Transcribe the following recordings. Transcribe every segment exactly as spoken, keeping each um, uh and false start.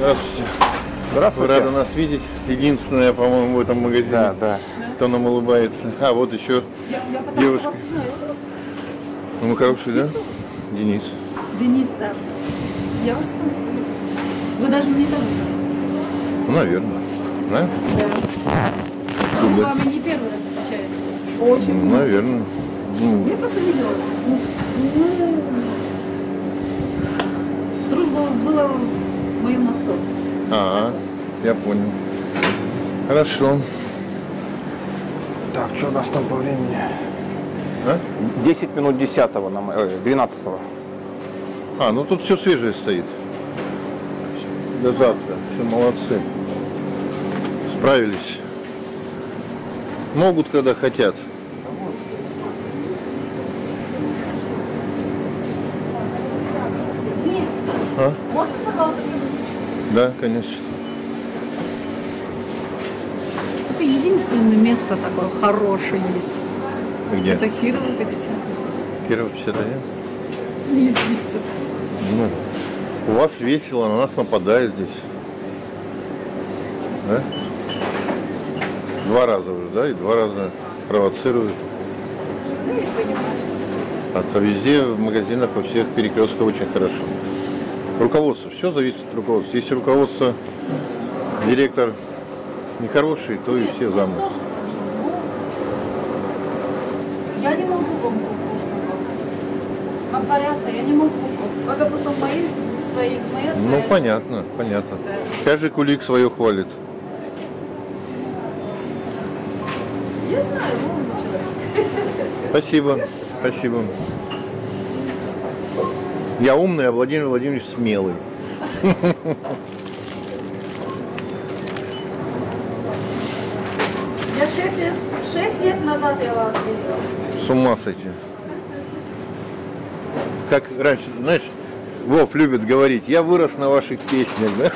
Здравствуйте. Здравствуйте. Рада нас видеть. Единственная, по-моему, в этом магазине. Да, да. Кто нам улыбается. А, вот еще Я, я потому девушка. что вас знаю. Ну, мы хороший, да? Денис. Денис, да. Я вас знаю. Вы даже мне там знаете. Ну, наверное. Да? Да. Мы с вами не первый раз встречаемся. Очень. Ну, наверное. Ну, Я просто видела. Ну, ну, дружба была в моем отцу. а, я понял. Хорошо. Так, что у нас там по времени? А? десять минут десятого, нам, э, двенадцатого. А, ну тут все свежее стоит. До завтра. Все молодцы. Справились. Могут, когда хотят. Денис, А? можно, пожалуйста, Да, конечно. только единственное место такое хорошее есть. Где? Это Кирова пятьдесят один. Кирова пятьдесят один. И здесь только. Ну, у вас весело, на нас нападают здесь. Да? Два раза уже, да? И два раза провоцируют. Ну, я понимаю. А то везде в магазинах во всех перекрестках очень хорошо. Руководство, все зависит от руководства. Если руководство, директор нехороший, то и Нет, все здесь замы. тоже хорошо. Ну, я не могу вам что отворяться, я не могу. Это просто мои свои, мои свои. Ну, понятно, понятно. Да. Каждый кулик свое хвалит. Я знаю, вы умный человек. Спасибо, спасибо. Я умный, а Владимир Владимирович смелый. Я шесть лет, шесть лет назад я вас видела. С ума сойти. Как раньше, знаешь, Вов любит говорить, я вырос на ваших песнях, да?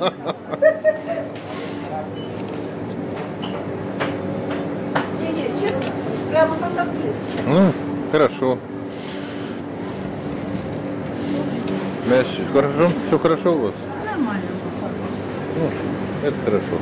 Не-не, честно, прямо как так есть. Ну, хорошо. Значит, хорошо? Все хорошо у вас? Нормально. Ну, это хорошо.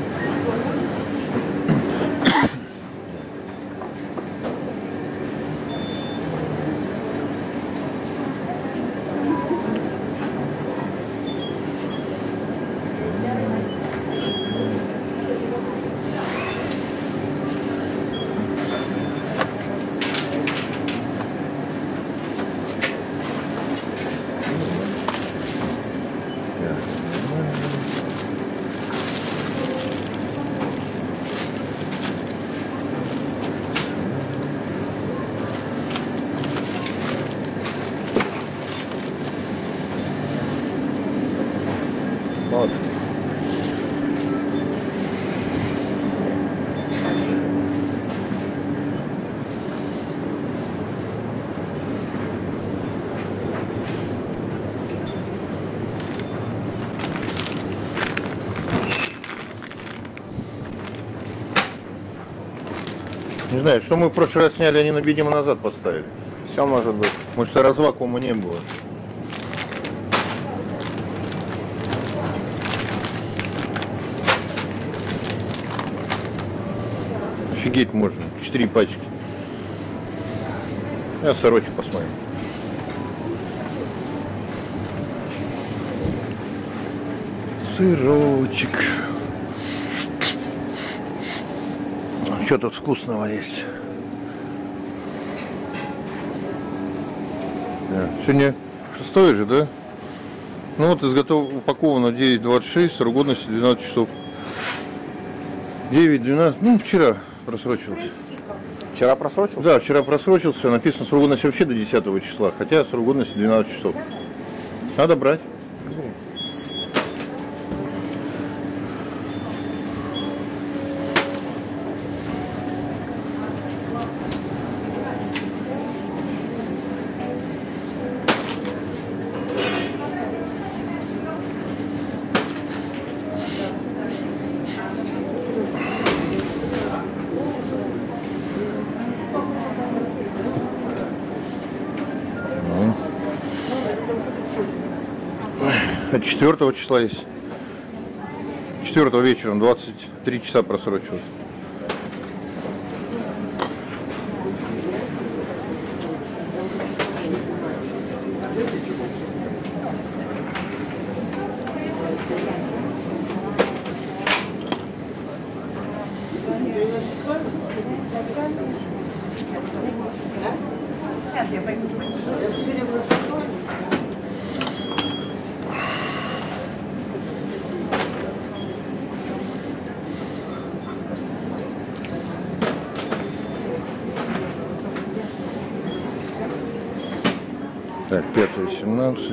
Молодцы. Не знаю, что мы в прошлый раз сняли, они, видимо, назад поставили. Все может быть. Может, раз вакуума не было. Офигеть можно. Четыре пачки. Я сорочек посмотрим. Сырочек. Что тут вкусного есть? Да. Сегодня шестое же, да? Ну вот изготов... упаковано девять двадцать шесть, срок годности двенадцать часов. девять двенадцать, ну вчера просрочился. Вчера просрочился? Да, вчера просрочился, написано срок годности вообще до десятого числа, хотя срок годности двенадцать часов. Надо брать. От четвертого числа есть. четвёртого вечером, двадцать три часа просрочилось. Так, пятое, семнадцать,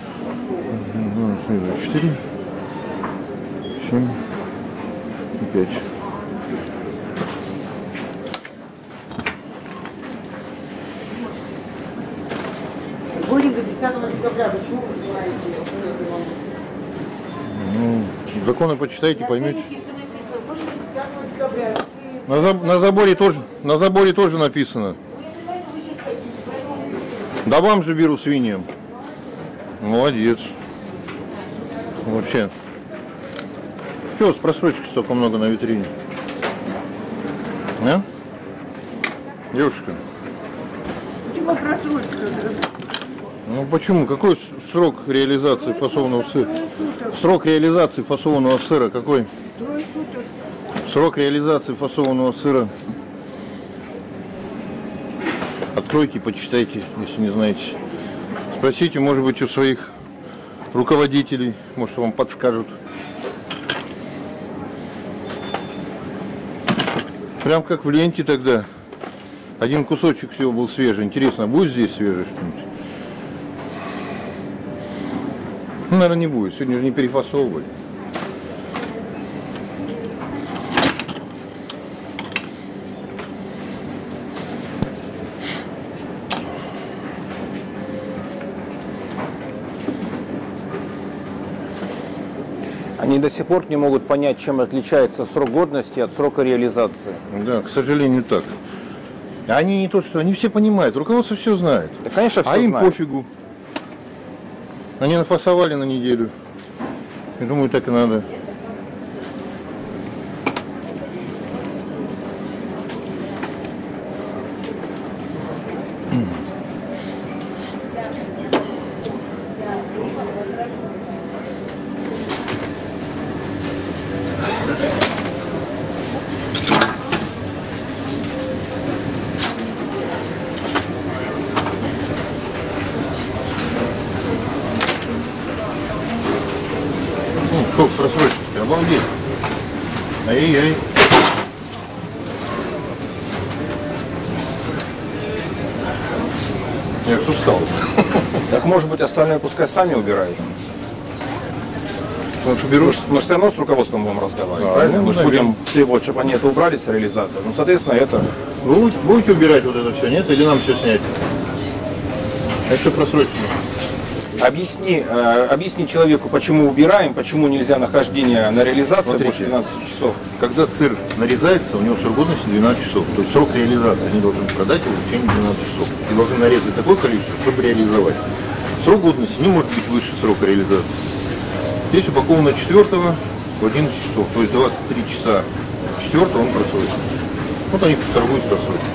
четыре, семь, пять. Будем до десятого декабря. Почему вы называете? Ну, законы почитайте, поймете. На, за, на заборе тоже, на заборе тоже написано. Да вам же беру свиньям. Молодец. Вообще. Чего с просрочки столько много на витрине? А? Девушка. Почему просрочка? Ну почему? Какой срок реализации фасованного сыра? Срок реализации фасованного сыра какой? Трое суток. Срок реализации фасованного сыра. Откройте, почитайте, если не знаете. Спросите, может быть, у своих руководителей, может, вам подскажут. Прям как в ленте тогда. Один кусочек всего был свежий. Интересно, будет здесь свежий что-нибудь? Ну, наверное, не будет. Сегодня же не перефасовывали. Они до сих пор не могут понять, чем отличается срок годности от срока реализации. Да, к сожалению, так. Они не то, что они все понимают, руководство все знает. Да, конечно, все а им знают. пофигу. Они нафасовали на неделю. Я думаю, так и надо. Сколько просрочки? Обалдеть. Ай-яй-яй. Я ж устал. Так может быть остальные пускай сами убирают. Потому что Мы берут. же все равно с руководством будем разговаривать, Да, правильно? ну, Мы же наверное. будем требовать, чтобы они это убрали с реализации. Ну, соответственно, это... Вы будете- будете убирать вот это все, нет? Или нам все снять? А что просрочено? Объясни, э, объясни человеку, почему убираем, почему нельзя нахождение на реализацию Смотрите. больше двенадцати часов. Когда сыр нарезается, у него срок годности двенадцать часов. То есть срок реализации. Они должны продать его в течение двенадцати часов. И должны нарезать такое количество, чтобы реализовать. Срок годности не может быть выше срока реализации. Здесь упаковано четвёртого в одиннадцать часов. То есть двадцать три часа четвёртого он просрочен. Вот они торгуют просрочкой.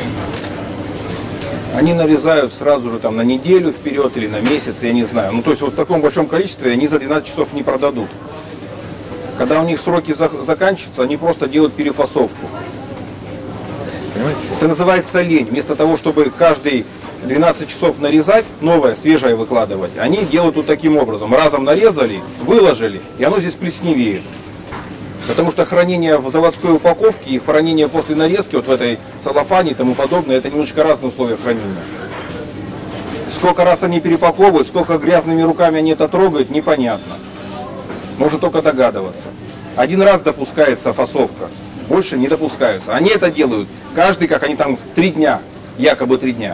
Они нарезают сразу же там на неделю вперед или на месяц, я не знаю. Ну, то есть вот в таком большом количестве они за двенадцать часов не продадут. Когда у них сроки за- заканчиваются, они просто делают перефасовку. Понимаете? Это называется лень. Вместо того, чтобы каждые двенадцать часов нарезать, новое, свежее выкладывать, они делают вот таким образом. Разом нарезали, выложили, и оно здесь плесневеет. Потому что хранение в заводской упаковке и хранение после нарезки, вот в этой салофане и тому подобное, это немножечко разные условия хранения. Сколько раз они перепаковывают, сколько грязными руками они это трогают, непонятно. Можно только догадываться. Один раз допускается фасовка, больше не допускаются. Они это делают каждый, как они там, три дня, якобы три дня.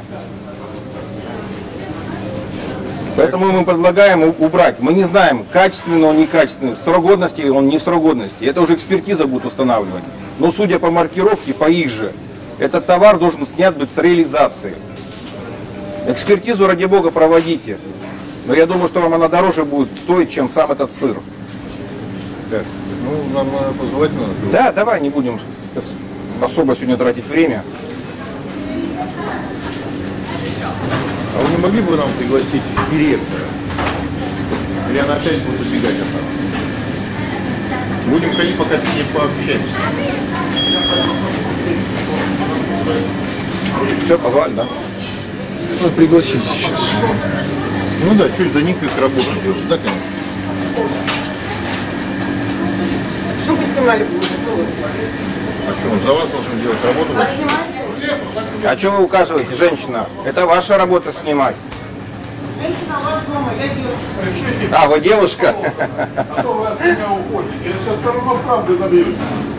Поэтому мы предлагаем у- убрать. Мы не знаем, качественно он, некачественный, срок годности он, не срок годности. Это уже экспертиза будет устанавливать. Но судя по маркировке, по их же, этот товар должен снят быть с реализации. Экспертизу, ради бога, проводите. Но я думаю, что вам она дороже будет стоить, чем сам этот сыр. Как? Ну, нам надо позвать надо. Да, давай не будем особо сегодня тратить время. А вы не могли бы нам пригласить директора? Или она опять будет убегать от нас? Будем ходить, пока с ней пообщаемся. Все, позвали, да? Надо пригласить сейчас. Ну да, что за них их работа делать, да, конечно? Что вы снимали будете? А что, он за вас должен делать работу? А снимать? А что вы указываете, женщина? Это ваша работа снимать. Женщина, у вас дома, я девушка. А, вы девушка? А то вы от меня уходите. Я сейчас все равно правду добьюсь.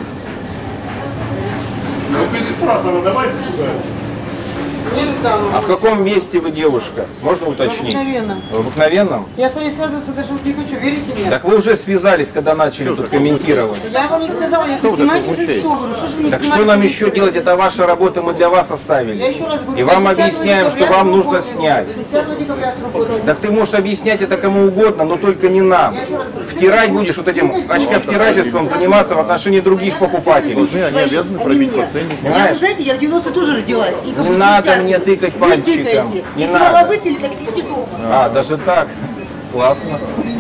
Администратора давайте сюда. Нет, там. А в каком месте вы девушка? Можно уточнить? Обыкновенно. В обыкновенном? Я с вами связываться даже не хочу, верите мне? Так вы уже связались, когда начали тут комментировать. Я вам не сказала, я Кто снимайте вот это же все, говорю, что ж вы не Так снимаете что нам все? еще делать? Это ваша работа, мы для вас Я оставили. еще раз говорю, И вам десятого объясняем, что декабря вам нужно срок снять. десятого декабря срок. Так ты можешь объяснять это кому угодно, но только не нам. Втирать будешь вот этим очковтирательством заниматься в отношении других покупателей. Должны, они обязаны пробить по ценнику. Я, Понимаешь? вы знаете, я в девяносто тоже родилась. И как Не бы надо шестьдесят. мне тыкать Вы пальчиком. тыкаете. Не Если надо. мало выпили, так сидите дома. А, даже так? Классно.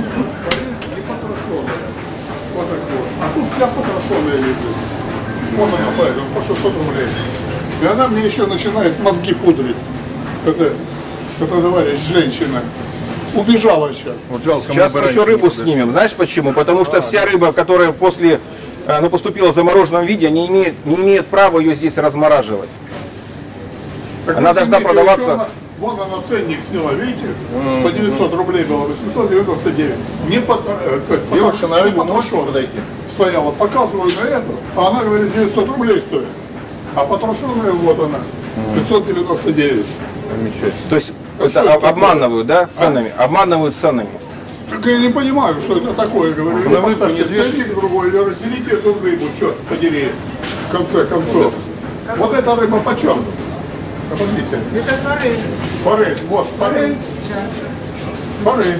Вот так вот. А тут вся потрошенная лежит. Вот она поэтому, по шестьсот рублей. И она мне еще начинает мозги пудрить. Это, это товарищ, женщина. Убежала сейчас. Вот жалко, Сейчас мы мы еще баранчики рыбу не снимем. Знаешь почему? Потому что вся рыба, которая после, э, ну, поступила в замороженном виде, не имеет, не имеет права ее здесь размораживать. Так Она вы должна заметили, продаваться- что она- Вон она ценник сняла, видите? По девятьсот рублей было, восемьсот девяносто девять. Не по, э, как, Девушка на рыбу не может потрошенная. подойти? Стояла, показываю на эту, а она говорит, девятьсот рублей стоит. А потрошенная вот она, пятьсот девяносто девять. Замечательно. То есть А это что это об- такое? обманывают, да, ценами? Обманывают ценами. Так я не понимаю, что это такое, говорю. Ну, Или на рыбу поставьте не вешайте. ценник другой, или разделите эту рыбу, черт подери, в конце концов. Вот эта рыба почем? Подождите. Это форель. Форель, вот, форель. Форель.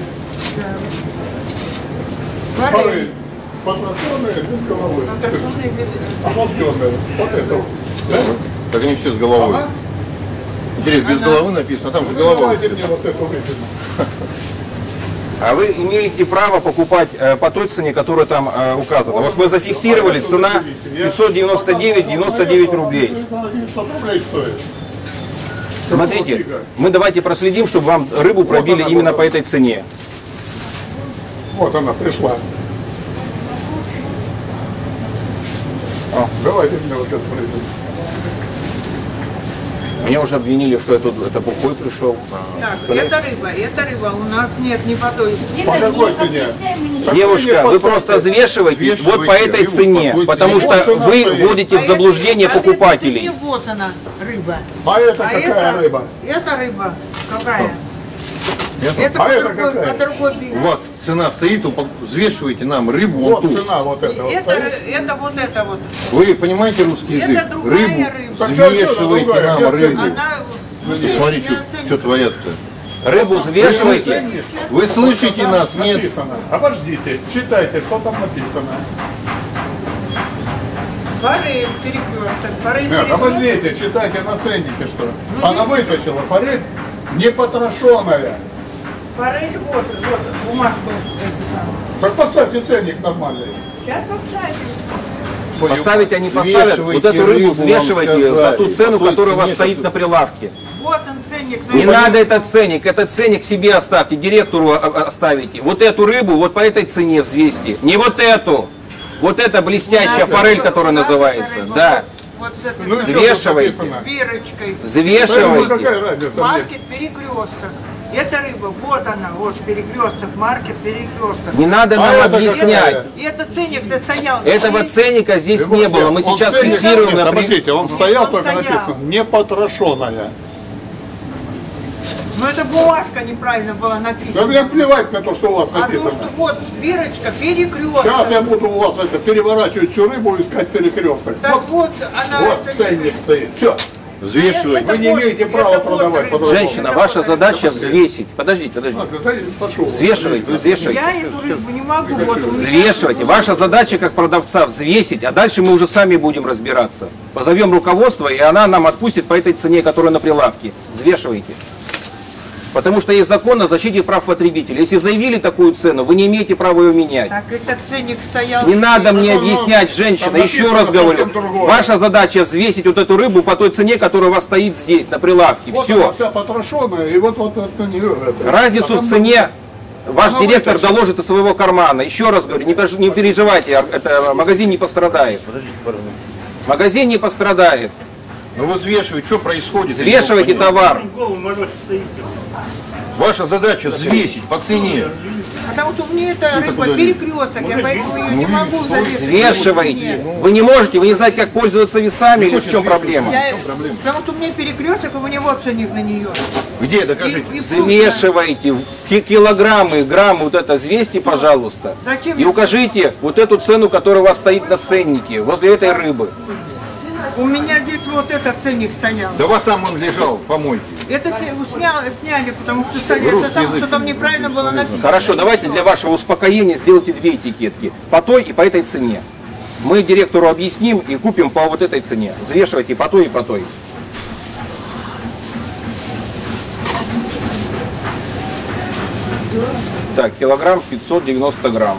Форель. Потрошенная, без головы. Охлажденная. Вот это вот. Да? Так они все с головой. Ага. Интересно, без головы написано, а там же Ну, голова. давайте мне вот эту выкину. А вы имеете право покупать э, по той цене, которая там э, указана. Вот мы зафиксировали, цена пятьсот девяносто девять девяносто девять рублей. девятьсот рублей стоит. Смотрите, мы давайте проследим, чтобы вам рыбу пробили она, именно вот по этой цене. Вот она пришла. О, давайте мне вот это пройдем. Меня уже обвинили, что я тут это бухой пришел. Так, это рыба, это рыба. У нас нет ни по той. По какой цене? Девушка, вы просто взвешиваете вот по этой рыбу цене, по той потому цене. что Вот цена вы стоит. вводите в заблуждение А это- покупателей. а это вот она, рыба. А это А какая это, рыба? это рыба. Какая? Это- Это А по это другой, какая? по другой У бирже. вас цена стоит, вы взвешиваете нам рыбу вон Вот ту. цена вот эта вот Это, стоит. это вот это вот. Вы понимаете русский Это язык? другая Рыбу рыба. Так что взвешивайте другая? нам Где рыбу. Она... Смотри, Я что, ценник- что творят-то. Рыбу взвешиваете. Вы слышите Там нас? Нет. написано. Обождите, читайте, что там написано. Форель, перекресток. Форель, Нет, перекресток. обождите, читайте на ценнике, что. Она вытащила форель не потрошенная. Форель, вот, вот, бумажку. эту самую. Так поставьте ценник нормальный. Сейчас поставим. Поставить они поставят. Вот Взвешивайте эту рыбу рыбу, взвешивайте вам за сказали. ту цену, По той которая у вас цене, стоит что- на прилавке. Вот он ценник. Не на- надо этот ценник, этот ценник себе оставьте, директору о- о- оставите. Вот эту рыбу вот по этой цене взвесьте. Не вот эту. Вот эта блестящая Надо, форель, вот, которая у нас называется. эта рыба Да. Вот, вот с этой Ну и что тут Взвешивайте. написано? бирочкой. Ну, Взвешивайте. какая разница? мне? Маркет перекресток. Это рыба, вот она, вот перекресток, маркет перекресток. Не надо А нам это объяснять. какая? И это ценник-то стоял. Этого И- ценника здесь Его не было. нет. Мы Он сейчас ценник- фиксируем Нет, на при- Обождите, он стоял, Он только стоял. написано, не потрошенная. Но эта бумажка неправильно была Да написана. мне плевать на то, что у вас А то, написано. что вот бирочка, перекресток. Сейчас я буду у вас это переворачивать всю рыбу и искать перекресток. Так Вот, вот, она... вот это- ценник стоит. Все. Взвешивать. Вы не имеете права продавать. по-другому. Женщина, ваша задача взвесить. Подождите, подождите. А, да, пошел. Взвешивайте, взвешивайте. Я эту рыбу не могу. Вот у меня- Взвешивайте. Ваша задача как продавца взвесить, а дальше мы уже сами будем разбираться. Позовем руководство, и она нам отпустит по этой цене, которая на прилавке. Взвешивайте. Потому что есть закон о защите прав потребителей. Если заявили такую цену, вы не имеете права ее менять. Так этот ценник стоял. Не надо мне ну, объяснять, женщина, там еще написано раз говорю. совсем другое. Ваша задача взвесить вот эту рыбу по той цене, которая у вас стоит здесь, на прилавке. Вот Все. она вся потрошенная, и вот, вот, вот на нее это. Разницу в Потом- цене ваш Она директор вытащит. доложит из своего кармана. Еще раз говорю, не, переж- не переживайте, это, магазин не пострадает. Подождите пару минут. Магазин не пострадает. Ну вы взвешивайте, что происходит. Взвешивайте Я не могу товар. понять. Ваша задача взвесить по цене. Потому что мне эта рыба куда перекресток, я поэтому ее не могу завесить. Взвешивайте. Вы не можете, вы не знаете, как пользоваться весами или в чем проблема. Я- Потому что у меня перекресток, и у него ценник на нее. Где, докажите. И- и Взвешивайте ки- килограммы, граммы, вот это взвесьте, пожалуйста. Зачем? И укажите вот эту цену, которая у вас стоит на ценнике, возле этой рыбы. У меня здесь вот этот ценник стоял. Да у вас сам он лежал, помойте. Это с- сняли, сняли, потому что стояли, Русский это там, язык. что там неправильно было написано. Хорошо, давайте для вашего успокоения сделайте две этикетки. По той и по этой цене. Мы директору объясним и купим по вот этой цене. Взвешивайте по той и по той. Так, килограмм пятьсот девяносто грамм.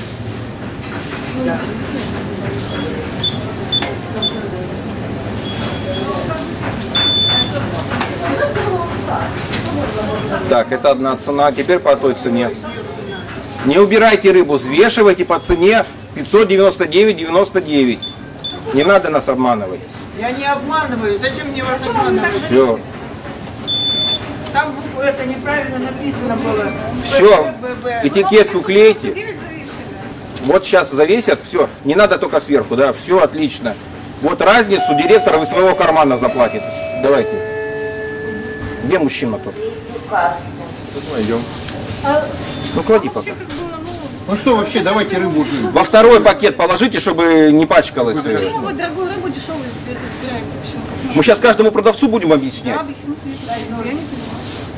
Так, это одна цена. Теперь по той цене. Не убирайте рыбу, взвешивайте по цене пятьсот девяносто девять девяносто девять. Не надо нас обманывать. Я не обманываю, зачем мне вас обманывать? Все. Там буква это неправильно написано было. Все. ББ. Этикетку клейте. девять завесили. Вот сейчас завесят. Все. Не надо только сверху. Да, все отлично. Вот разницу директор из своего кармана заплатит. Давайте. Где мужчина тут? Тут найдем. Ну клади пока. Вообще, как бы, ну, Ну что вообще, давайте рыбу уже. Во второй пакет положите, чтобы не пачкалось. почему вы дорогую рыбу дешевую избираете вообще? Мы сейчас каждому продавцу будем объяснять. Я объяснить мне правильно, я не понимаю.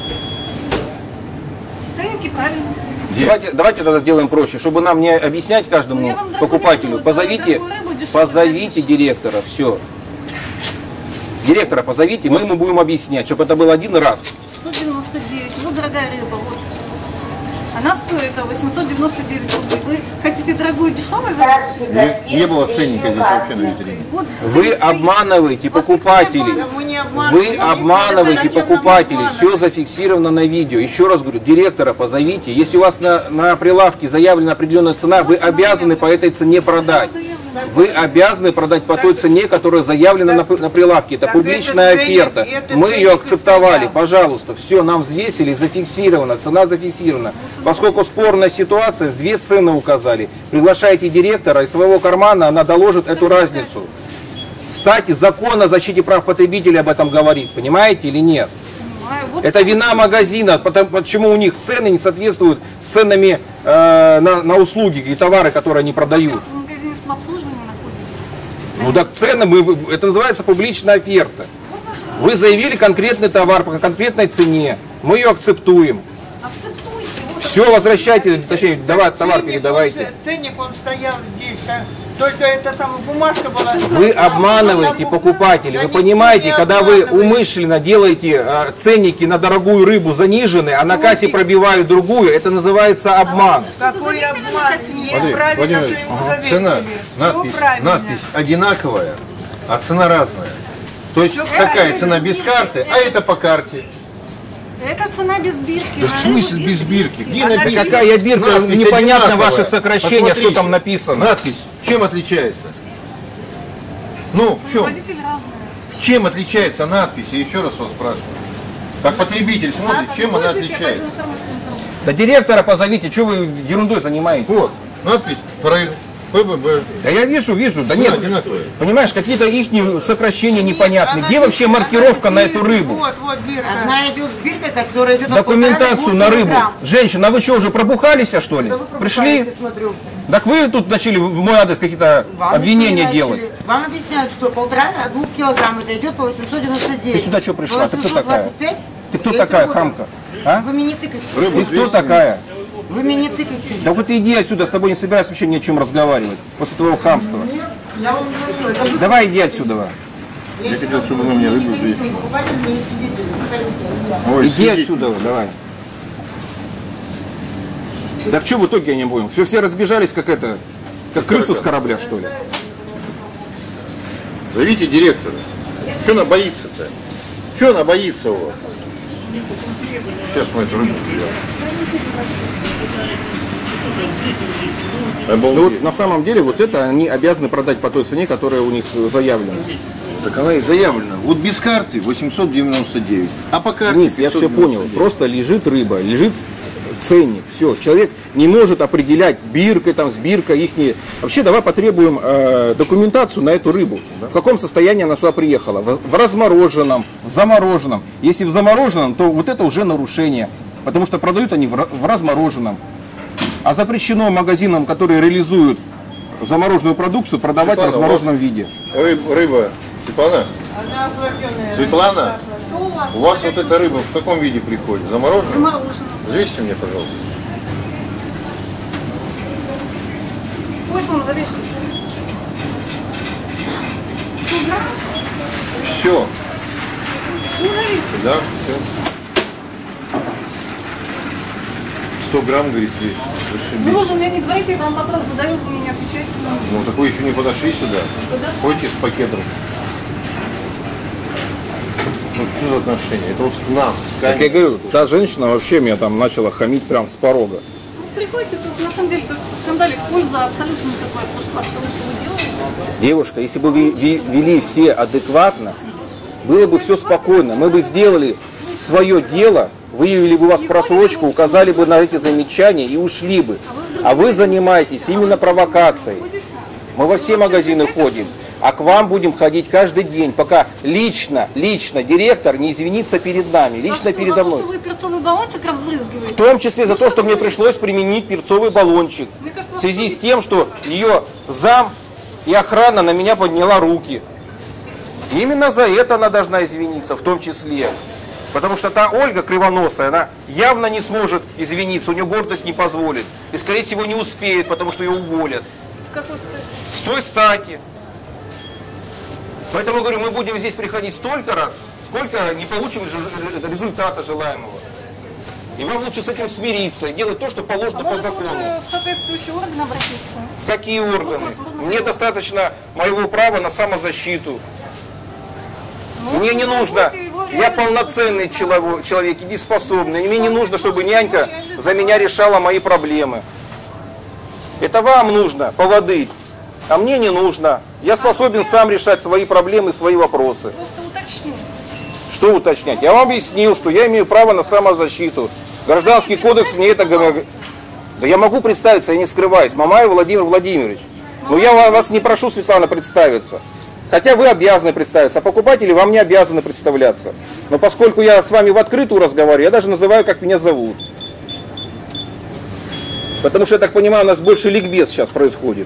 Ценники правильно стоят. Давайте, давайте тогда сделаем проще, чтобы нам не объяснять Ну, каждому я вам дорогую покупателю. рыбу, Позовите, дорогую рыбу дешевую позовите цену. директора, все. Директора позовите, мы ему будем объяснять, чтобы это был один раз. пятьсот девяносто девять, ну дорогая рыба, вот. Она стоит восемьсот девяносто девять рублей. Вы хотите дорогую дешевую заказать? Не, не было ценника здесь вообще на витрине. Вот, Вы ценник стоит. обманываете Вас покупателей. никто не Мы не Вы обманываем. обманываете Зачем нам покупателей, обманывать? все зафиксировано на видео. Еще раз говорю, директора позовите. Если у вас на, на прилавке заявлена определенная цена, вы обязаны по этой цене продать. Вы обязаны продать по той цене, которая заявлена на, на прилавке. Это Так публичная это ценник, оферта. это Мы ее ценник акцептовали. стоял. Пожалуйста, все, нам взвесили, зафиксировано, цена зафиксирована. Поскольку спорная ситуация, с две цены указали. Приглашайте директора, из своего кармана она доложит эту разницу. Кстати, закон о защите прав потребителей об этом говорит, понимаете или нет? Понимаю. Вот Это вина магазина, потому, почему у них цены не соответствуют с ценами э, на, на услуги и товары, которые они продают. в магазине самообслуживания находитесь. Ну так цены, мы, это называется публичная оферта. Вы заявили конкретный товар по конкретной цене, мы ее акцептуем. Акцептуйте. Вот Все, возвращайте, точнее, давай, товар Ценник, передавайте. он- Ценник он стоял здесь, так, только эта самая бумажка была. Вы обманываете покупателей. Вы понимаете, когда вы умышленно делаете э, ценники на дорогую рыбу заниженные, а на кассе пробивают другую, это называется обман. Какой завесили на обман? кассе? Не, правильно, Владимир, что ему ага, завесили. цена, Всё надпись, правильно. надпись одинаковая, а цена разная. То есть такая цена без карты, а это по карте. это цена без бирки. Да в на смысле рыбу без бирки? Где Она написано? какая бирка? Надпись Непонятно одинаковая. ваше сокращение, Посмотрите, что там написано. Надпись чем отличается? Ну, в чем? Производитель разный. Чем отличается надпись? Я еще раз вас спрашиваю. Как потребитель смотрит, чем она Пользуйтесь, я отличается? пойду информацию. Да директора позовите, что вы ерундой занимаетесь? Вот, надпись ПРЭЛь, ПББ. Да я вижу, вижу, да Цена нет. одинаковая. Понимаешь, какие-то их сокращения непонятные. Она Где вообще идет- маркировка она на идет эту рыбу? Вот, вот бирка. Одна идет с биркой, которая идет Документацию на рыбу. Женщина, а вы что, уже пробухались, а что ли? Пришли? Смотрю. Так вы тут начали в мой адрес какие-то Вам обвинения начали- делать. Вам объясняют, что полтора двух килограмм это идет по восемьсот девяносто девять. Ты сюда что пришла? Ты кто такая? восемьсот двадцать пять? Ты кто Я такая, работаю. хамка? А? Вы меня не тыкайте. Ты кто такая? Вы меня не тыкайте. Да вот иди отсюда, с тобой не собираюсь вообще ни о чем разговаривать. После твоего хамства. Нет, я вам не говорю. Это вы- Давай иди отсюда. Я хотел, чтобы вы мне рыбу взвесили. покупатель, не свидетель. Заходите. Ой, Иди сидите. отсюда, давай. Так что в итоге я не понял? Все, все разбежались, как это, как крысы с корабля, что ли? Зовите директора. Что она боится-то? Что она боится у вас? Сейчас мы эту рыбу сделаем. Ну Обалдеть. вот на самом деле вот это они обязаны продать по той цене, которая у них заявлена. Так она и заявлена. Вот без карты восемьсот девяносто девять. А по карте Денис, я все пятьсот понял. девяносто девять. Просто лежит рыба, лежит ценник. Все, человек не может определять биркой, там, с биркой ихние. Вообще давай потребуем э, документацию на эту рыбу. В каком состоянии она сюда приехала? В, в размороженном, в замороженном. Если в замороженном, то вот это уже нарушение. Потому что продают они в, ра- в размороженном. А запрещено магазинам, которые реализуют замороженную продукцию, продавать Светлана, в размороженном виде. Рыб, рыба. Светлана? Светлана? Что у вас? У вас вот эта рыба в каком виде приходит? Замороженная? Заморожено. Взвесьте мне, пожалуйста. Сколько он завешен? сто грамм? Все. Все зависит. Да, все. сто грамм, говорит, есть. Вы уже мне не говорите, я вам вопрос задаю, вы мне не отвечаете. Ну, так вы еще не подошли сюда. Подошли. Ходите с пакетом. Ну, что за отношения? Это вот к нам, с Как я камерой. говорю, та женщина вообще меня там начала хамить прям с порога. Ну, приходите, тут на самом деле тут скандалик, польза абсолютно никакой. Потому что, потому что вы делаете. Девушка, если бы вы ви- вели все адекватно, было бы все спокойно. Мы бы сделали свое дело, выявили бы у вас просрочку, указали бы на эти замечания и ушли бы. А вы занимаетесь именно провокацией. Мы во все магазины ходим, а к вам будем ходить каждый день, пока лично, лично директор не извинится перед нами, За лично что? передо За то, мной. что вы перцовый баллончик разбрызгиваете? В том числе за то, что мне пришлось применить перцовый баллончик. Мне кажется, В связи с тем, что ее зам и охрана на меня подняла руки. Именно за это она должна извиниться, в том числе. Потому что та Ольга кривоносая, она явно не сможет извиниться, у нее гордость не позволит. И, скорее всего, не успеет, потому что ее уволят. С какой стати? С той стати. Поэтому, говорю, мы будем здесь приходить столько раз, сколько не получим же- результата желаемого. И вам лучше с этим смириться и делать то, что положено А по может закону. лучше в соответствующий орган обратиться? В какие органы? Мне достаточно моего права на самозащиту. Мне не нужно, я полноценный челов- человек, недееспособный. Мне не нужно, чтобы нянька за меня решала мои проблемы. Это вам нужно поводырь, а мне не нужно. Я способен сам решать свои проблемы, свои вопросы. Просто уточню. Что уточнять? Я вам объяснил, что я имею право на самозащиту. Гражданский кодекс мне это говорит. Да я могу представиться, я не скрываюсь. Мамаев Владимир Владимирович. Но я ва- вас не прошу, Светлана, представиться. Хотя вы обязаны представиться, а покупатели вам не обязаны представляться. Но поскольку я с вами в открытую разговариваю, я даже называю, как меня зовут. Потому что, я так понимаю, у нас больше ликбез сейчас происходит.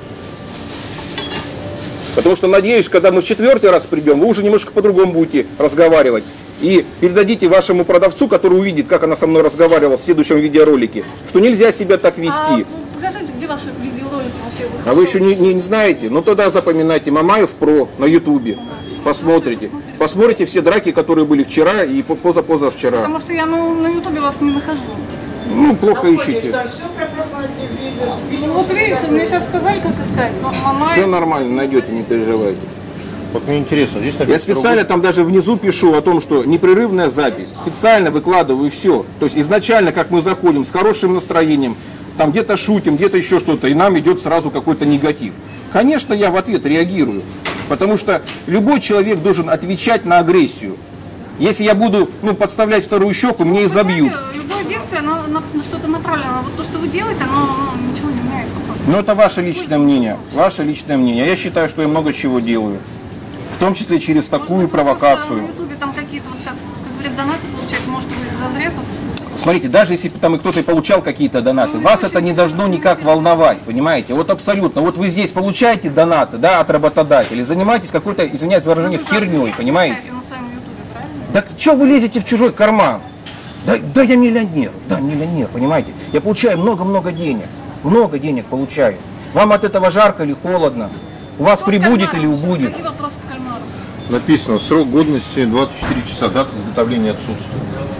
Потому что, надеюсь, когда мы в четвертый раз придем, вы уже немножко по-другому будете разговаривать. И передадите вашему продавцу, который увидит, как она со мной разговаривала в следующем видеоролике, что нельзя себя так А, вести. покажите, где ваши видеоролики вообще? А вы еще не, не, не знаете? Ну тогда запоминайте Мамаев Про на Ютубе. Посмотрите. Посмотрите все драки, которые были вчера и по- позапозавчера. Потому что я ну, на ютубе вас не нахожу. Ну, плохо ищите. Там все прописано в видео. Ну, вот видите, мне сейчас сказали, как искать. М- Мамаев. Все нормально, найдете, не переживайте. Вот мне интересно, здесь написано... Я специально там даже внизу пишу о том, что непрерывная запись. Специально выкладываю все. То есть изначально, как мы заходим с хорошим настроением, там где-то шутим, где-то еще что-то, и нам идет сразу какой-то негатив. Конечно, я в ответ реагирую, потому что любой человек должен отвечать на агрессию. Если я буду ну, подставлять вторую щеку, мне и Вы забьют. знаете, любое действие, оно на, на что-то направлено. Вот то, что вы делаете, оно ну, ничего не меняет. по факту. Но это ваше личное мнение. Ваше личное мнение. Я считаю, что я много чего делаю. В том числе через такую Может быть, вы просто провокацию. на ютубе там какие-то вот сейчас, как говорят, донаты получаете. получаете? Может, вы их зазря поступили? Смотрите, даже если там и кто-то и получал какие-то донаты, вас это не должно никак волновать, понимаете? Вот абсолютно. Вот вы здесь получаете донаты, да, от работодателей, занимаетесь какой-то, извиняюсь за выражение, херней, понимаете? На своем ютубе, правильно? Так что вы лезете в чужой карман? Да, да я миллионер, да, миллионер, понимаете? Я получаю много-много денег, много денег получаю. Вам от этого жарко или холодно? У вас Вопрос прибудет кальмару. или убудет? Какие вопросы по кальмару? Написано, срок годности двадцать четыре часа, дата изготовления отсутствует.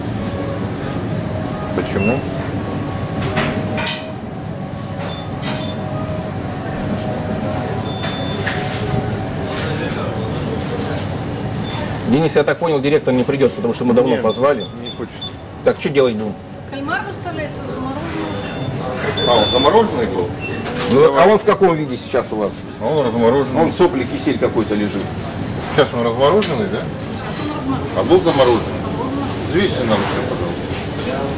Почему? Денис, я так понял, директор не придет, потому что мы давно Нет, позвали. Не хочет. Так что делать будем? Кальмар выставляется замороженный. А, он замороженный был? Ну, а он в каком виде сейчас у вас? А он размороженный. Он сопли, кисель какой-то лежит. Сейчас он размороженный, да? Сейчас он разморожен. А был замороженный? А был заморожен. Взвесьте нам все, пожалуйста.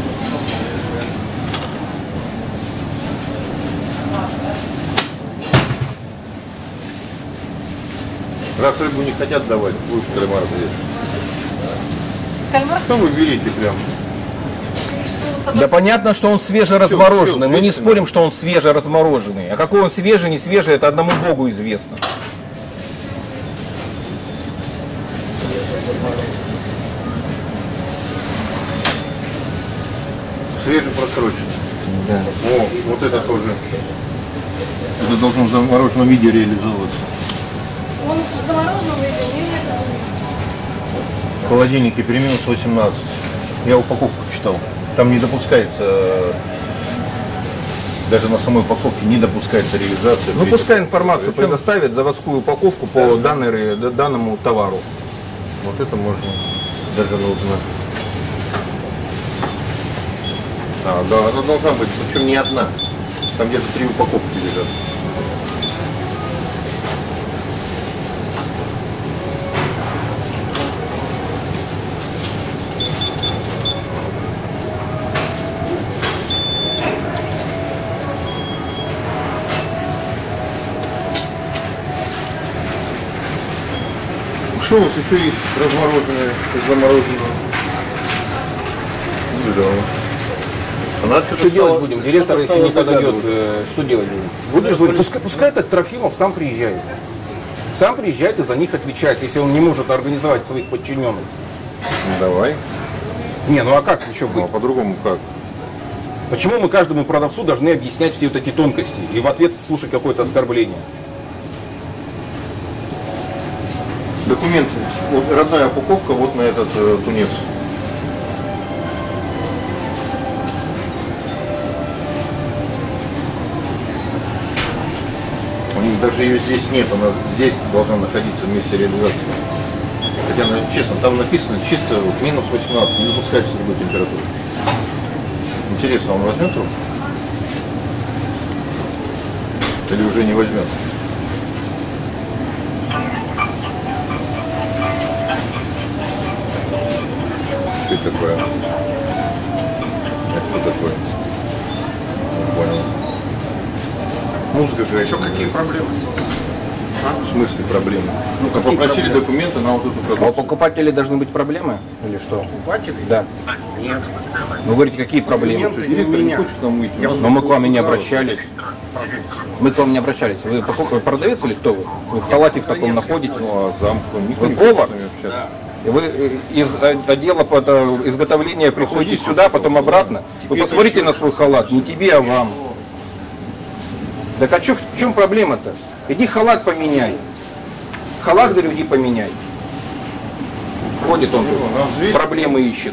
Раз рыбу не хотят давать, будешь кальмар съесть. Кальмар Что вы берете прям? Да понятно, что он свежеразмороженный. Всё, Мы не всё, спорим, что он свежеразмороженный. А какой он свежий, не свежий, это одному Богу известно. Свежепросроченный. Да. О, вот это тоже. Это должно в замороженном виде реализовываться. Он в замороженном виде не В холодильнике при минус восемнадцать. Я упаковку читал. Там не допускается, даже на самой упаковке не допускается реализация. Ну пускай информацию предоставит, заводскую упаковку по данной, данному товару. Вот это можно, даже нужно. А, да, она должна быть, причем не одна. Там где-то три упаковки лежат. Что у вас еще есть размороженное, замороженное? Да. Она Что делать будем? Директор, если не подойдет, э, что делать будем? Будешь говорить, пускай, пускай этот Трофимов сам приезжает. Сам приезжает и за них отвечает, если он не может организовать своих подчиненных. Ну, давай. Не, ну а как еще Ну, быть? а по-другому как? Почему мы каждому продавцу должны объяснять все вот эти тонкости и в ответ слушать какое-то оскорбление? Документы. Вот родная упаковка вот на этот э, тунец. У них даже ее здесь нет, она здесь должна находиться в месте реализации. Хотя, ну, честно, там написано чисто вот, минус восемнадцать, не допускается другой температуры. Интересно, он возьмет руку? Или уже не возьмет? Что это такое? Это что такое? Не понял. Музыка же еще какие проблемы? А? В смысле проблемы? Ну, как попросили проблемы? документы на вот эту А у продукцию. покупателей должны быть проблемы? Или что? Покупатели? Да. Нет. Вы говорите, какие проблемы? Что, директор не хочет нам выйти? У нас Но мы к вам и не право. обращались. Мы к вам не обращались. Вы покуп- продавец или кто вы? Вы в халате в таком находитесь? Ну, а замку никто Вы не хочет повар? с нами общаться. И вы э, из э, отдела под, э, изготовления приходите сюда, потом обратно. Вы посмотрите на свой халат. Не тебе, а вам. Так а чё, в чем проблема-то? Иди халат поменяй. Халат, говорю, иди поменяй. Ходит он тут, нам взвесить? проблемы ищет.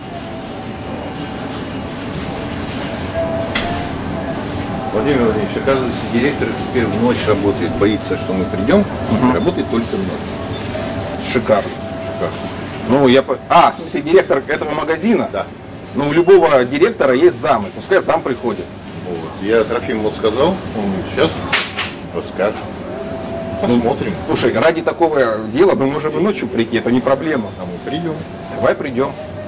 Владимир Владимирович, оказывается, директор теперь в ночь работает, боится, что мы придем, и работает только в ночь. Шикарно. Как? Ну, я... по- А, в смысле, директор этого магазина? Да. Ну, у любого директора есть замы. Пускай зам приходит. Вот. Я Трофимову сказал, он говорит, сейчас расскажет. Посмотрим. Слушай, ради такого дела мы можем и ночью прийти, это не проблема. А мы придем. Давай придем.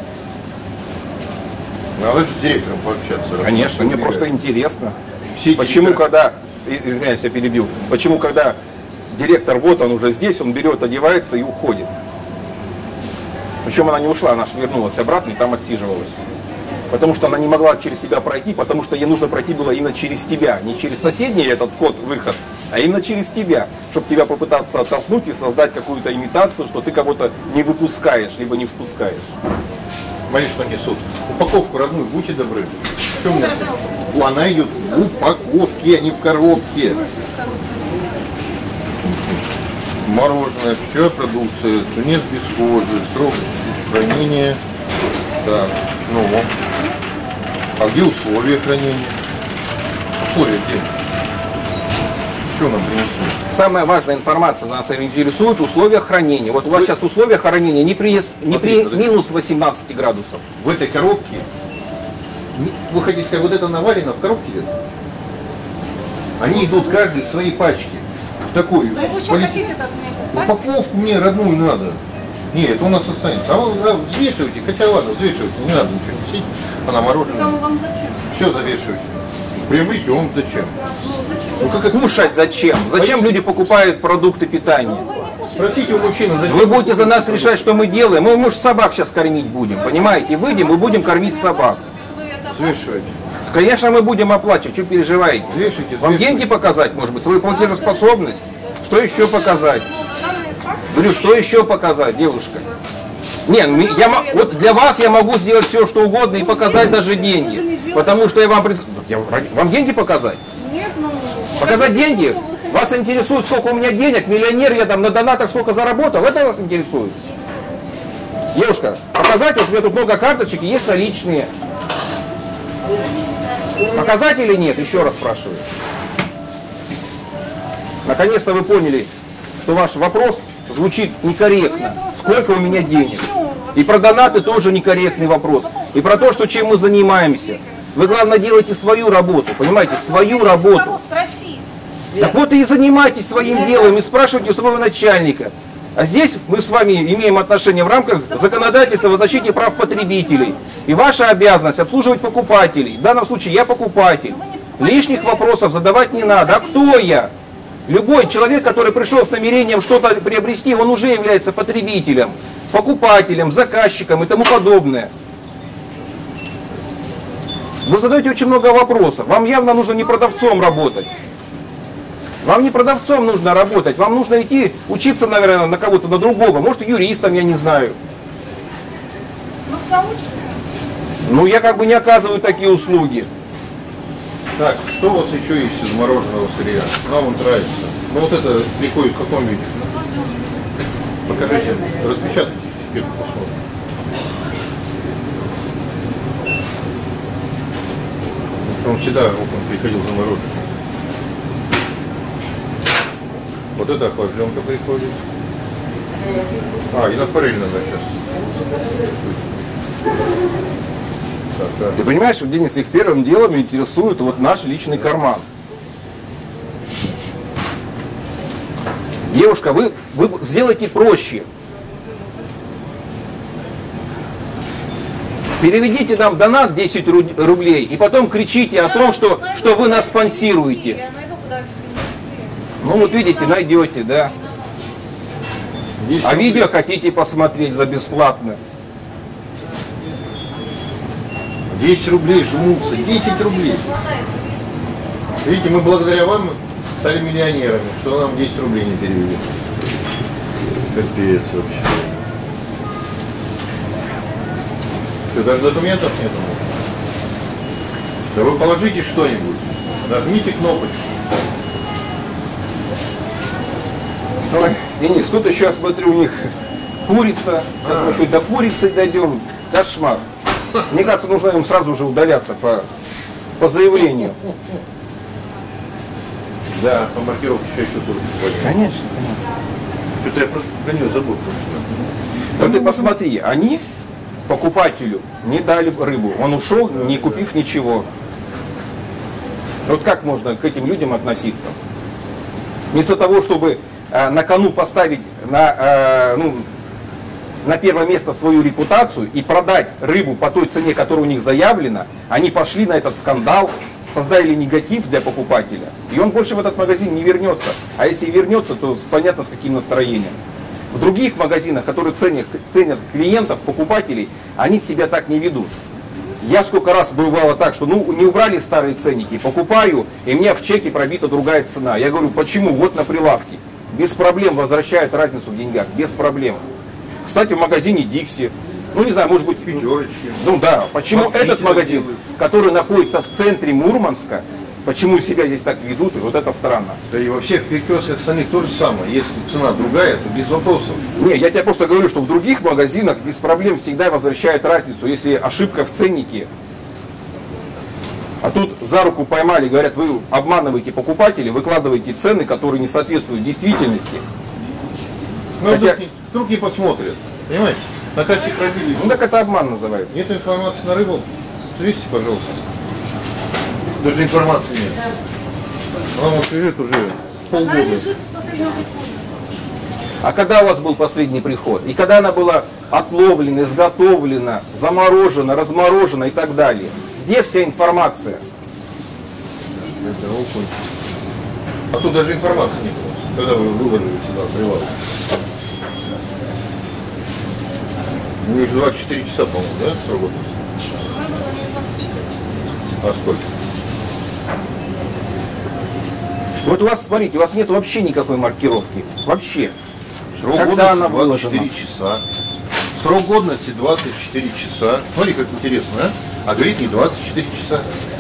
Надо же с директором пообщаться. Конечно, мне Ребят. просто интересно. Все Почему, директоры- когда, и- извиняюсь, я перебил, почему, когда директор, вот он уже здесь, он берет, одевается и уходит? Причем она не ушла, она же вернулась обратно и там отсиживалась. Потому что она не могла через тебя пройти, потому что ей нужно пройти было именно через тебя. Не через соседний этот вход-выход, а именно через тебя. Чтобы тебя попытаться оттолкнуть и создать какую-то имитацию, что ты кого-то не выпускаешь, либо не впускаешь. Смотри, что несут. Упаковку родную, будьте добры. Что у меня? Она идет в упаковке, а не в коробке. Мороженое, все продукция, тунец без кожи, срок хранения. Так, ну, а где условия хранения? Условия где? Что нам принесли? Самая важная информация нас интересует условия хранения. Вот у вас сейчас условия хранения не при, не при Смотри, минус восемнадцати градусов. В этой коробке, не- вы хотите сказать, вот это навалено в коробке где-то? Они идут каждый в своей пачке. В такой. Ну и вы что поли- хотите от меня сейчас? пачку? Упаковку мне родную надо. Нет, это у нас останется. А вы а, взвешивайте, хотя ладно, взвешивайте, не надо ничего носить. Она мороженое. Кому вам зачем? Все завешивайте. Приобрите, он зачем? Ну зачем? Ну как это? Кушать зачем? Зачем люди покупают продукты питания? Вы не кушаете. Спросите у мужчины, зачем? Вы будете за нас решать, что мы делаем. Мы, может, собак сейчас кормить будем, понимаете? Выйдем и будем кормить собак. Вы это Взвешивайте. Конечно, мы будем оплачивать, что переживаете? Взвешивайте, Вам взвешивайте. деньги показать, может быть, свою платежеспособность? Что еще показать? Говорю, что еще показать, девушка? Не, ну, я, мо- вот для вас я могу сделать все, что угодно и показать даже деньги. Потому что я вам... пред- я- Вам деньги показать? Нет, ну... Показать покажите, деньги? что вы хотите. Вас интересует, сколько у меня денег, миллионер я там на донатах сколько заработал? Это вас интересует? Девушка, показать, вот у меня тут много карточек, и есть наличные. Показать или нет? Еще раз спрашиваю. Наконец-то вы поняли, что ваш вопрос звучит некорректно. Сколько у меня денег? И про донаты тоже некорректный вопрос. И про то, что чем мы занимаемся. Вы, главное, делаете свою работу, понимаете, свою Есть у работу. кого спросить. Так вот и занимайтесь своим делом, и спрашивайте у своего начальника. А здесь мы с вами имеем отношение в рамках законодательства о защите прав потребителей. И ваша обязанность обслуживать покупателей. В данном случае я покупатель. Лишних вопросов задавать не надо. А кто я? Любой человек, который пришел с намерением что-то приобрести, он уже является потребителем, покупателем, заказчиком и тому подобное. Вы задаете очень много вопросов. Вам явно нужно не продавцом работать. Вам не продавцом нужно работать. Вам нужно идти учиться, наверное, на кого-то, на другого. Может, юристом, я не знаю. Может, научите? Ну, я как бы не оказываю такие услуги. Так, что у вас еще есть из мороженого сырья? Нам он нравится. Ну вот это приходит в каком виде? Покажите, распечатайте, теперь посмотрим. Он всегда он приходил за мороженым. Вот это охлажденка приходит. А, и на форель надо сейчас. Так, так. Ты понимаешь, что, Денис, их первым делом интересует вот наш личный карман. Девушка, вы, вы сделайте проще. Переведите нам донат десять ру- рублей и потом кричите о том, что, что вы нас спонсируете. Я найду, куда перевести. Ну вот видите, найдете, да. десять А рублей. видео хотите посмотреть за бесплатно. десять рублей жмутся, десять рублей. Видите, мы благодаря вам стали миллионерами, что нам десять рублей не перевели. Капец вообще. Что, даже документов нету? Да вы положите что-нибудь, нажмите кнопочку. Ой, Денис, тут еще, я смотрю, у них курица. Сейчас мы еще до курицы дойдем. Кошмар. Мне кажется, нужно им сразу же удаляться по, по заявлению. Да, по маркировке еще еще курицу. Конечно. Что-то я просто про нее забыл точно. Вот ты посмотри, они покупателю не дали рыбу. Он ушел, не купив ничего. Вот как можно к этим людям относиться? Вместо того, чтобы э, на кону поставить на, э, ну, на первое место свою репутацию и продать рыбу по той цене, которая у них заявлена, они пошли на этот скандал, создали негатив для покупателя. И он больше в этот магазин не вернется. А если и вернется, то понятно с каким настроением. В других магазинах, которые ценят, ценят клиентов, покупателей, они себя так не ведут. Я сколько раз бывало так, что ну не убрали старые ценники, покупаю, и мне в чеке пробита другая цена. Я говорю, почему? Вот на прилавке. Без проблем возвращают разницу в деньгах, без проблем. Кстати, в магазине Dixie, ну не знаю, может быть, Пятерочки. ну да, почему Смотрите, этот магазин, делают. который находится в центре Мурманска, почему себя здесь так ведут, и вот это странно. Да и во всех перекрестках остальных то же самое. Если цена другая, то без вопросов. Не, я тебе просто говорю, что в других магазинах без проблем всегда возвращают разницу, если ошибка в ценнике. А тут за руку поймали, говорят, вы обманываете покупателей, выкладываете цены, которые не соответствуют действительности. Ну, Хотя- вдруг, не, вдруг не посмотрят. Понимаете? На кассе пробили. Ну так это обман называется. Нет информации на рыбу? Свесьте, пожалуйста. Даже информации нет. Она вот лежит уже Она полгода. лежит с последнего прихода. А когда у вас был последний приход? И когда она была отловлена, изготовлена, заморожена, разморожена и так далее? Где вся информация? Это окунь. А тут даже информации нет. Когда вы выложили сюда прилавок. У них двадцать четыре часа, по-моему, да, сработало? А сколько? Вот у вас, смотрите, у вас нет вообще никакой маркировки. Вообще. Срок Когда она годности выложена? двадцать четыре часа. Срок годности двадцать четыре часа. Смотри, как интересно, а? А говорит не двадцать четыре часа.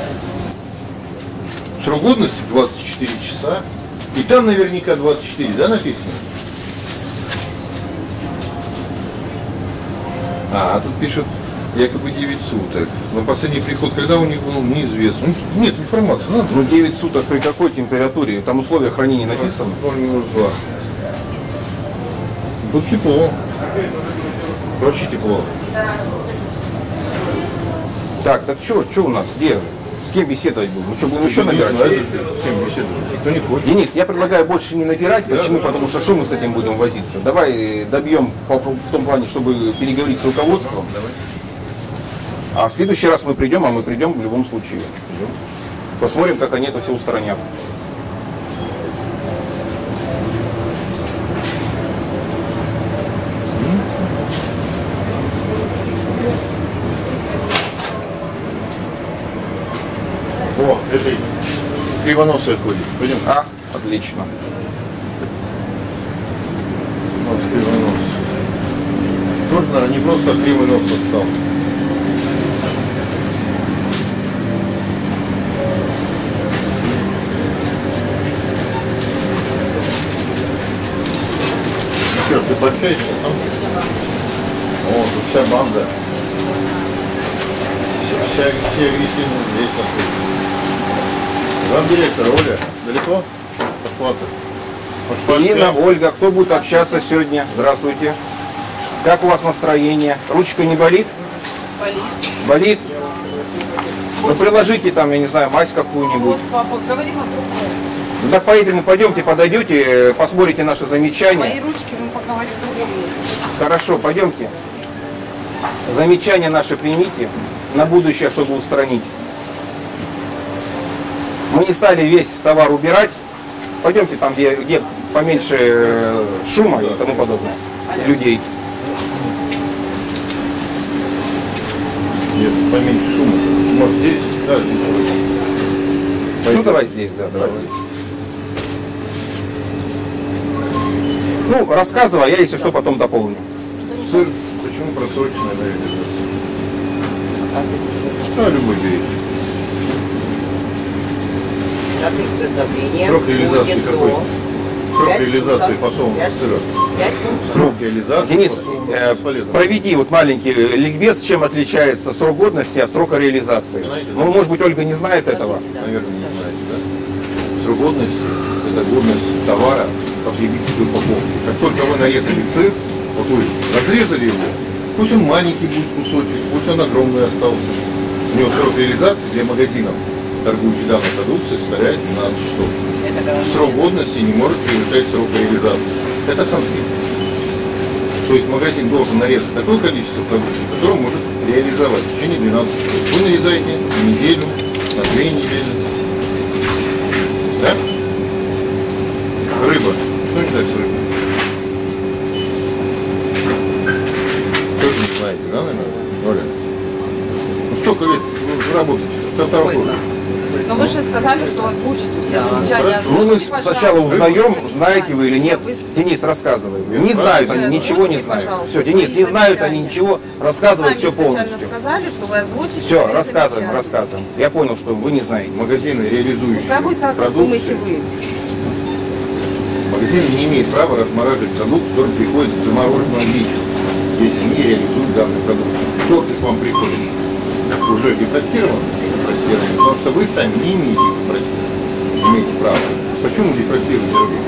Срок годности двадцать четыре часа. И там наверняка двадцать четыре, да, написано? А, а тут пишут якобы девять суток. Но последний приход, когда у них был, неизвестно. Ну, нет информации, надо. Ну девять суток при какой температуре? Там условия хранения написано. ноль минус два. Тут тепло. Вообще тепло. Так, так что, что у нас? Где? С кем беседовать будем? Ну что, будем еще Денис, набирать? знаете, с кем беседовать? Никто не хочет. Денис, я предлагаю больше не набирать. Почему? Потому что что мы с этим будем возиться? Давай добьем по- в том плане, чтобы переговорить с руководством. А в следующий раз мы придем, а мы придем в любом случае. Посмотрим, как они это все устранят. О, это кривоносая ходит. Пойдем. А, отлично. Вот кривой нос. Тоже, наверное, не просто а кривой нос стал. Ну что, ты пообщаешься сам? О, тут вся банда. Вся, все агрессивные здесь находятся. Замдиректора, Оля, далеко? Подплата. Ирина, Ольга, кто будет общаться сегодня? Здравствуйте. Как у вас настроение? Ручка не болит? Болит. Болит? Ну приложите там, я не знаю, мазь какую-нибудь. Вот, папа, говорим о другом. Ну так поэтому пойдемте, подойдете, посмотрите наши Мои замечания. ручки мы поговорим в другом месте. Хорошо, пойдемте. Замечания наши примите на будущее, чтобы устранить. Мы не стали весь товар убирать. Пойдемте там, где, где поменьше э, шума и тому подобное. Людей. Нет, поменьше шума. Может здесь? Да, здесь. Ну давай здесь, да, давай. Ну, рассказывай, а я если что потом дополню. Сыр, почему просроченный, наверное? Да, любой берите. Приготовление Срок реализации будет какой? до Срок пять реализации суток. фасового Пять сыра. Пять суток. Срок реализации Денис, фасового э, бесполезно. проведи вот маленький ликбез, чем отличается срок годности от срока реализации. Ну, может быть, Ольга не знает этого. Наверное, не знаете, да? Срок годности – это годность товара потребительской упаковки. Как только вы нарезали сыр, вот вы разрезали его, пусть он маленький будет кусочек, пусть он огромный остался. У него срок реализации для магазинов, торгующих данной продукцией, составляет двенадцать часов. Срок годности не может превышать срок реализации. Это санскрит. То есть магазин должен нарезать такое количество продукции, которое он может реализовать в течение двенадцати часов. Вы нарезаете на неделю, на две недели. Да? Рыба. Что не так с рыбой? да, наверное? Оля? Ну, сколько лет вы работаете? Как-то Но вы же сказали, что озвучите все замечания. Ну, мы Озвучите, сначала пожалуйста, узнаем, все знаете вы или нет. замечания. Денис, рассказывай. Не знают они, Озвучьте, ничего не знают. пожалуйста, Все, Денис, не свои знают они замечания. ничего, Вы рассказывай сами все изначально полностью. сказали, что вы озвучите Все, свои рассказываем, замечания. рассказываем. Я понял, что вы не знаете. Магазины, реализующие Пускай будет так, как думаете продукцию, вы. магазин не имеет права размораживать продукт, который приходит в замороженном виде, если не реализует данный продукт. Тот к вам приходит уже депроцирован, потому что вы сами не имеете имеете право. Почему депроцировать других?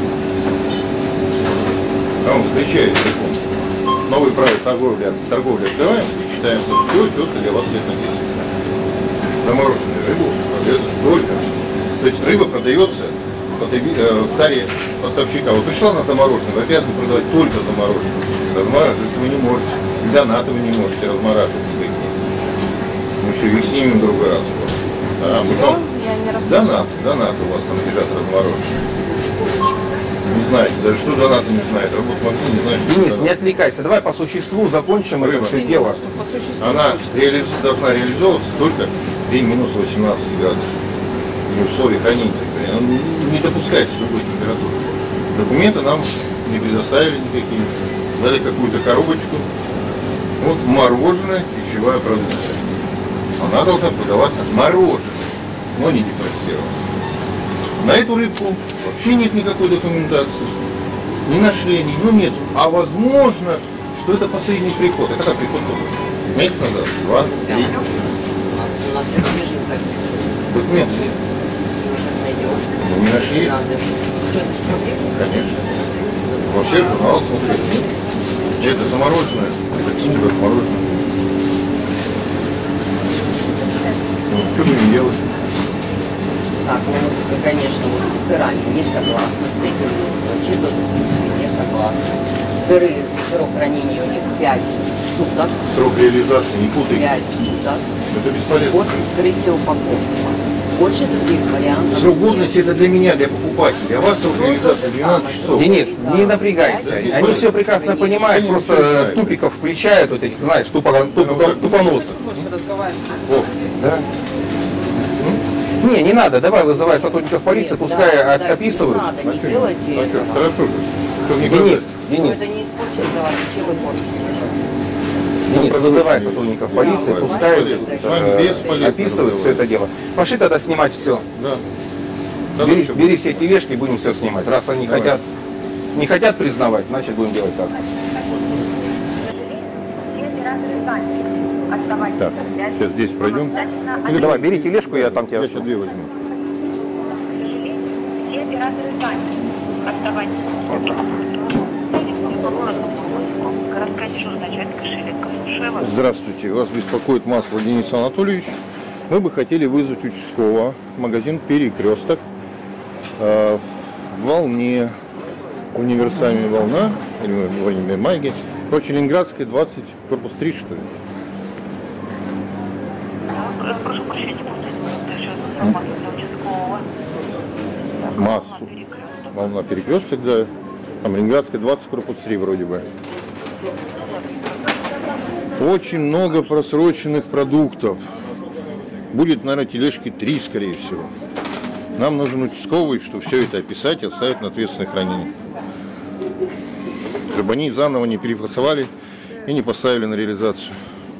А он встречает закон. Новые правила торговли, торговли открываем и считаем, что все четко для вас это написано. Замороженную рыбу продается только. То есть рыба продается в таре поставщика. Вот пришла на замороженную, вы обязаны продавать только замороженную. Размораживать вы не можете. И донаты вы не можете размораживать никакие. Мы еще их снимем в другой раз. А потом Я не расслышала. донаты, донаты у вас там лежат размороженные. Не знаете, даже что донаты не знает. Работа магазина не знает, что Денис, это не донаты. отвлекайся. Давай по существу закончим это Рыба. все дело. Что по существу Она озвучите. реализ... должна реализовываться только при минус восемнадцати градусах. В условиях хранения. Она не допускается другой температуры. Документы нам не предоставили никакие. Дали какую-то коробочку. Вот мороженое, пищевая продукция. Она должна продаваться мороженое, но не депроцированное. На эту рыбку вообще нет никакой документации. Не нашли, ни, ну нет. А возможно, что это последний приход. А когда приход был? Месяц назад? Два? Три? Документы нет. Ну, не нашли? Конечно. Во всех журналах смотрели. Нет. Это замороженное. Это книга мороженое. Ну, что будем делать? Так, ну, конечно, вот с сырами не согласна, с этим вообще тоже в принципе не согласна. Сыры, срок хранения у них пять суток. Срок реализации, не путайте. пять суток. Это бесполезно. После вскрытия упаковки. Больше других вариантов. Срок годности это для меня, для покупателя. А у вас срок реализации двенадцать часов. Денис, не напрягайся. Они все прекрасно понимают, Они просто все знают. тупиков включают, вот этих, знаешь, тупо- тупо- тупоносов. Больше разговаривать. О, Да? Не, не надо, давай вызывай сотрудников полиции, Нет, пускай да, от- да, описывают. Не надо, не а что? делайте А что? этого. Хорошо же. Чтобы не Денис, продать. Денис, Это не испорчено для вас, чем вы портите. Денис, вызывай сотрудников полиции, Да, пускай с вами э, бесполезно описывают все это дело. Пошли тогда снимать все. Да. Да, Бери, да, бери все тележки, будем все снимать. Раз они Давай. хотят, не хотят признавать, значит будем делать так. Так, сейчас здесь пройдем. Или Давай, бери тележку, я там тебя Я жду. сейчас две возьму. Все операторы заняты. Оставайтесь. Городская дежурная часть Кошелек. Слушаю вас. Здравствуйте, вас беспокоит масло Денис Анатольевич. Мы бы хотели вызвать участкового в магазин «Перекресток». э, В волне, универсальная волна, или в Майге. Короче, Ленинградская, двадцать, корпус три, что ли. Да, прошу прощения, можно еще информацию для участкового. Массу. На Перекресток. Волна «Перекресток», да. Там Ленинградская, двадцать, корпус три вроде бы. Очень много просроченных продуктов. Будет, наверное, тележки три, скорее всего. Нам нужен участковый, чтобы все это описать и оставить на ответственное хранение. Чтобы они заново не перефасовали и не поставили на реализацию.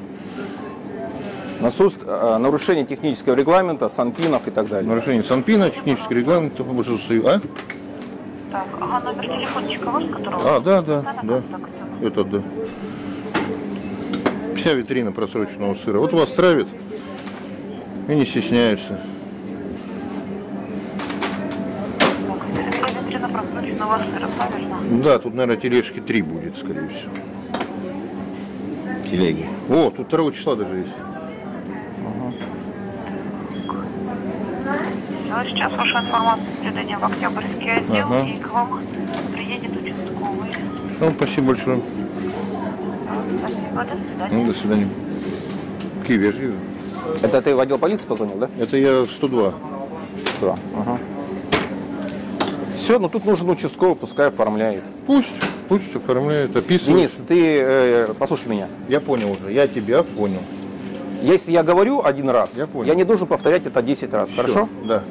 На суд э, нарушение технического регламента, санпинов и так далее. Нарушение санпина, технический регламент, может, а? Так, ага, номер телефончика ваш, которого? А, да, да, Да-да, да. так, так. Это да. Вся витрина просроченного сыра. Вот вас травят и не стесняются. Так, витрина просроченного сыра, правильно? Да, тут, наверное, тележки три будет, скорее всего. Телеги. О, тут второго числа даже есть. Ну, сейчас ваша информация передана в Октябрьский отдел, Ага. и к вам приедет участковый. Ну, спасибо большое. Спасибо, до свидания. Ну, до свидания. Какие вежливые. Это ты в отдел полиции позвонил, да? Это я в сто два. Да. Ага. Все, ну тут нужен участковый, пускай оформляет. Пусть. Пусть оформляет, описывает. Денис, ты э, послушай меня. Я понял уже, я тебя понял. Если я говорю один раз, Я понял. я не должен повторять это десять раз, Всё, хорошо? Да.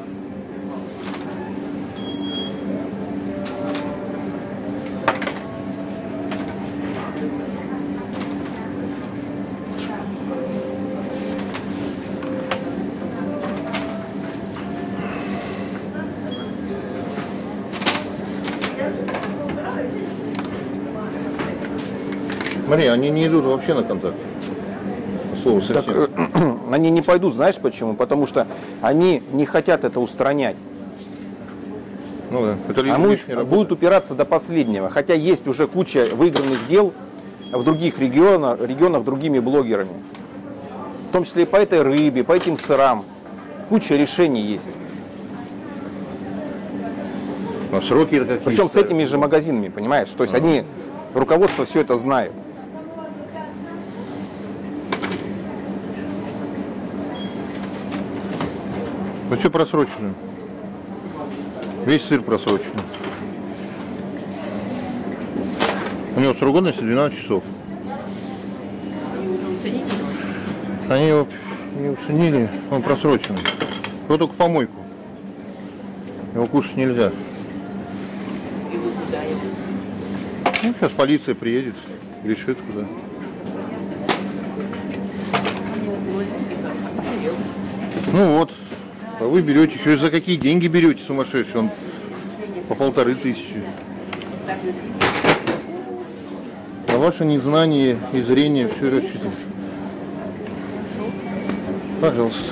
Смотри, они не идут вообще на контакт. Слово совсем. Так, э, они не пойдут, знаешь почему? Потому что они не хотят это устранять. Ну да, это Они лишняя работа. будут упираться до последнего. Хотя есть уже куча выигранных дел в других регионах, регионах другими блогерами. В том числе и по этой рыбе, по этим сырам. Куча решений есть. Но сроки это какие? Причем с этими же магазинами, понимаешь? То есть Ага. они, руководство все это знает. Ну все просрочено. Весь сыр просрочен. У него срок годности двенадцать часов. Они его не уценили, он просрочен. Его только в помойку. Его кушать нельзя. Ну, сейчас полиция приедет, решит куда. Ну вот, а вы берете, еще и за какие деньги берете, сумасшедший? Он по полторы тысячи. На ваше незнание и зрение все рассчитано. Пожалуйста.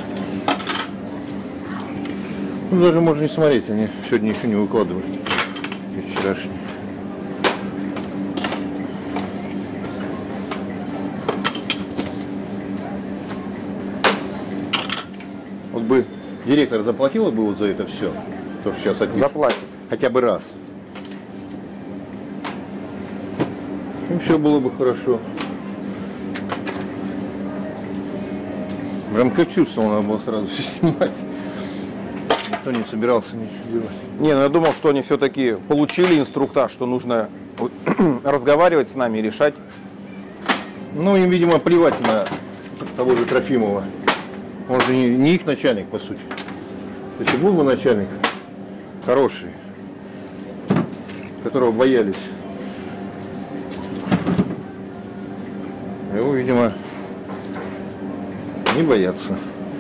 Ну, даже можно не смотреть, они сегодня еще не выкладывают. И вчерашние. Вот бы директор заплатила бы вот за это все, то, что сейчас опишет. Заплатит. Хотя бы раз. И все было бы хорошо. Прям как чувствовал, надо было сразу все снимать. Никто не собирался ничего делать. Не, ну я думал, что они все-таки получили инструктаж, что нужно разговаривать с нами и решать. Ну, им, видимо, плевать на того же Трофимова. Он же не, не их начальник, по сути. Если был бы начальник хороший, которого боялись, его, видимо, не боятся.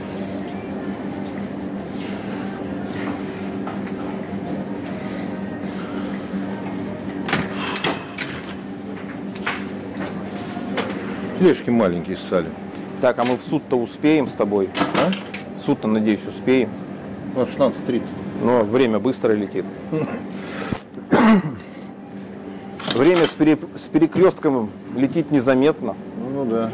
Тележки маленькие стали. Так, а мы в суд-то успеем с тобой? А? В суд-то, надеюсь, успеем. Ну, шестнадцать тридцать. Но время быстро летит. Время с, пере... с перекрестком летит незаметно. Ну да.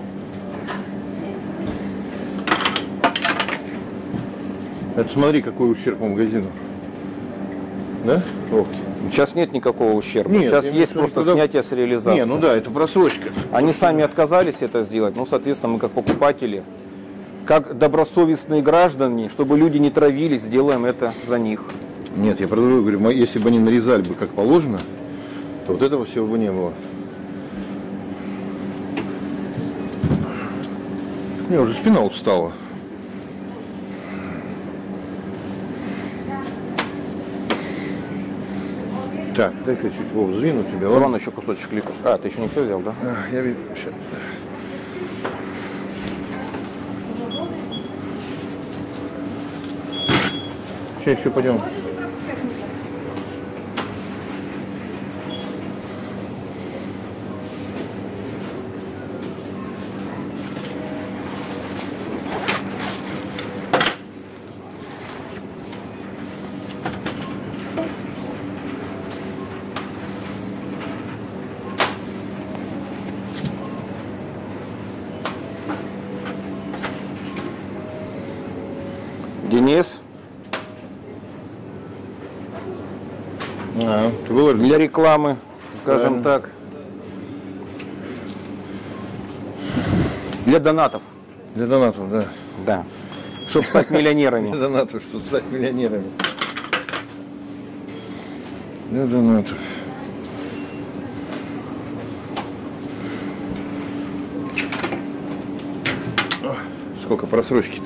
Это смотри, какой ущерб магазину. Да? Вовки? Сейчас нет никакого ущерба. Нет, Сейчас я есть имею в виду, просто когда- снятие с реализации. Не, ну да, это просрочка. Они сами отказались это сделать. Ну, соответственно, мы как покупатели, как добросовестные граждане, чтобы люди не травились, сделаем это за них. Нет, я про другое говорю, мо- если бы они нарезали бы как положено, то вот этого всего бы не было. Мне уже спина устала. Так, дай-ка чуть Вов сдвину тебя. ладно? Ладно, еще кусочек лика. А, ты еще не все взял, да? А, я вижу. Сейчас. Сейчас еще пойдем. Денис, А, ты выложил? для рекламы, скажем Правильно. так. Для донатов. Для донатов, да. Да. Чтобы стать Для миллионерами. донатов, чтобы стать миллионерами. Для донатов. Сколько просрочки-то?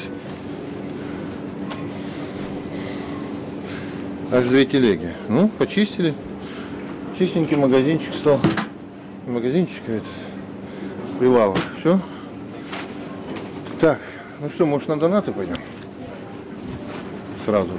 Аж две телеги. Ну, почистили. Чистенький магазинчик стал. Магазинчик этот. Прилавок. Все. Так, ну что, может на донаты пойдем? Сразу же.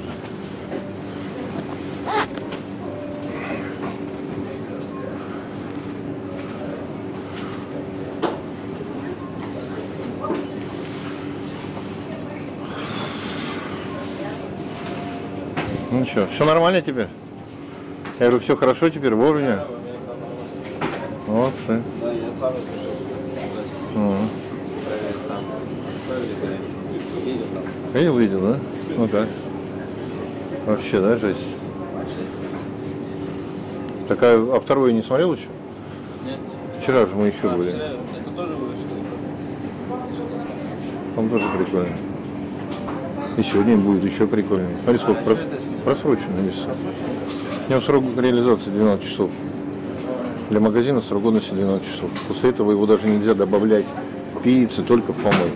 Ну что, все нормально теперь? Я говорю, все хорошо теперь, вовремя? Молодцы. Да, я сам пришел Угу. проверить там. Ставили, видел там. Видел, видел, да? Ну как? Вообще, да, жесть? Такая, а вторую не смотрел еще? Нет. Вчера же мы еще А, были. вчера это тоже вышли. Он тоже прикольный. И сегодня будет еще прикольнее. Смотри, сколько А про... что это с ним? просрочено веса. У него срок реализации двенадцать часов. Для магазина срок годности двенадцать часов. После этого его даже нельзя добавлять в пиццы, только в помойку.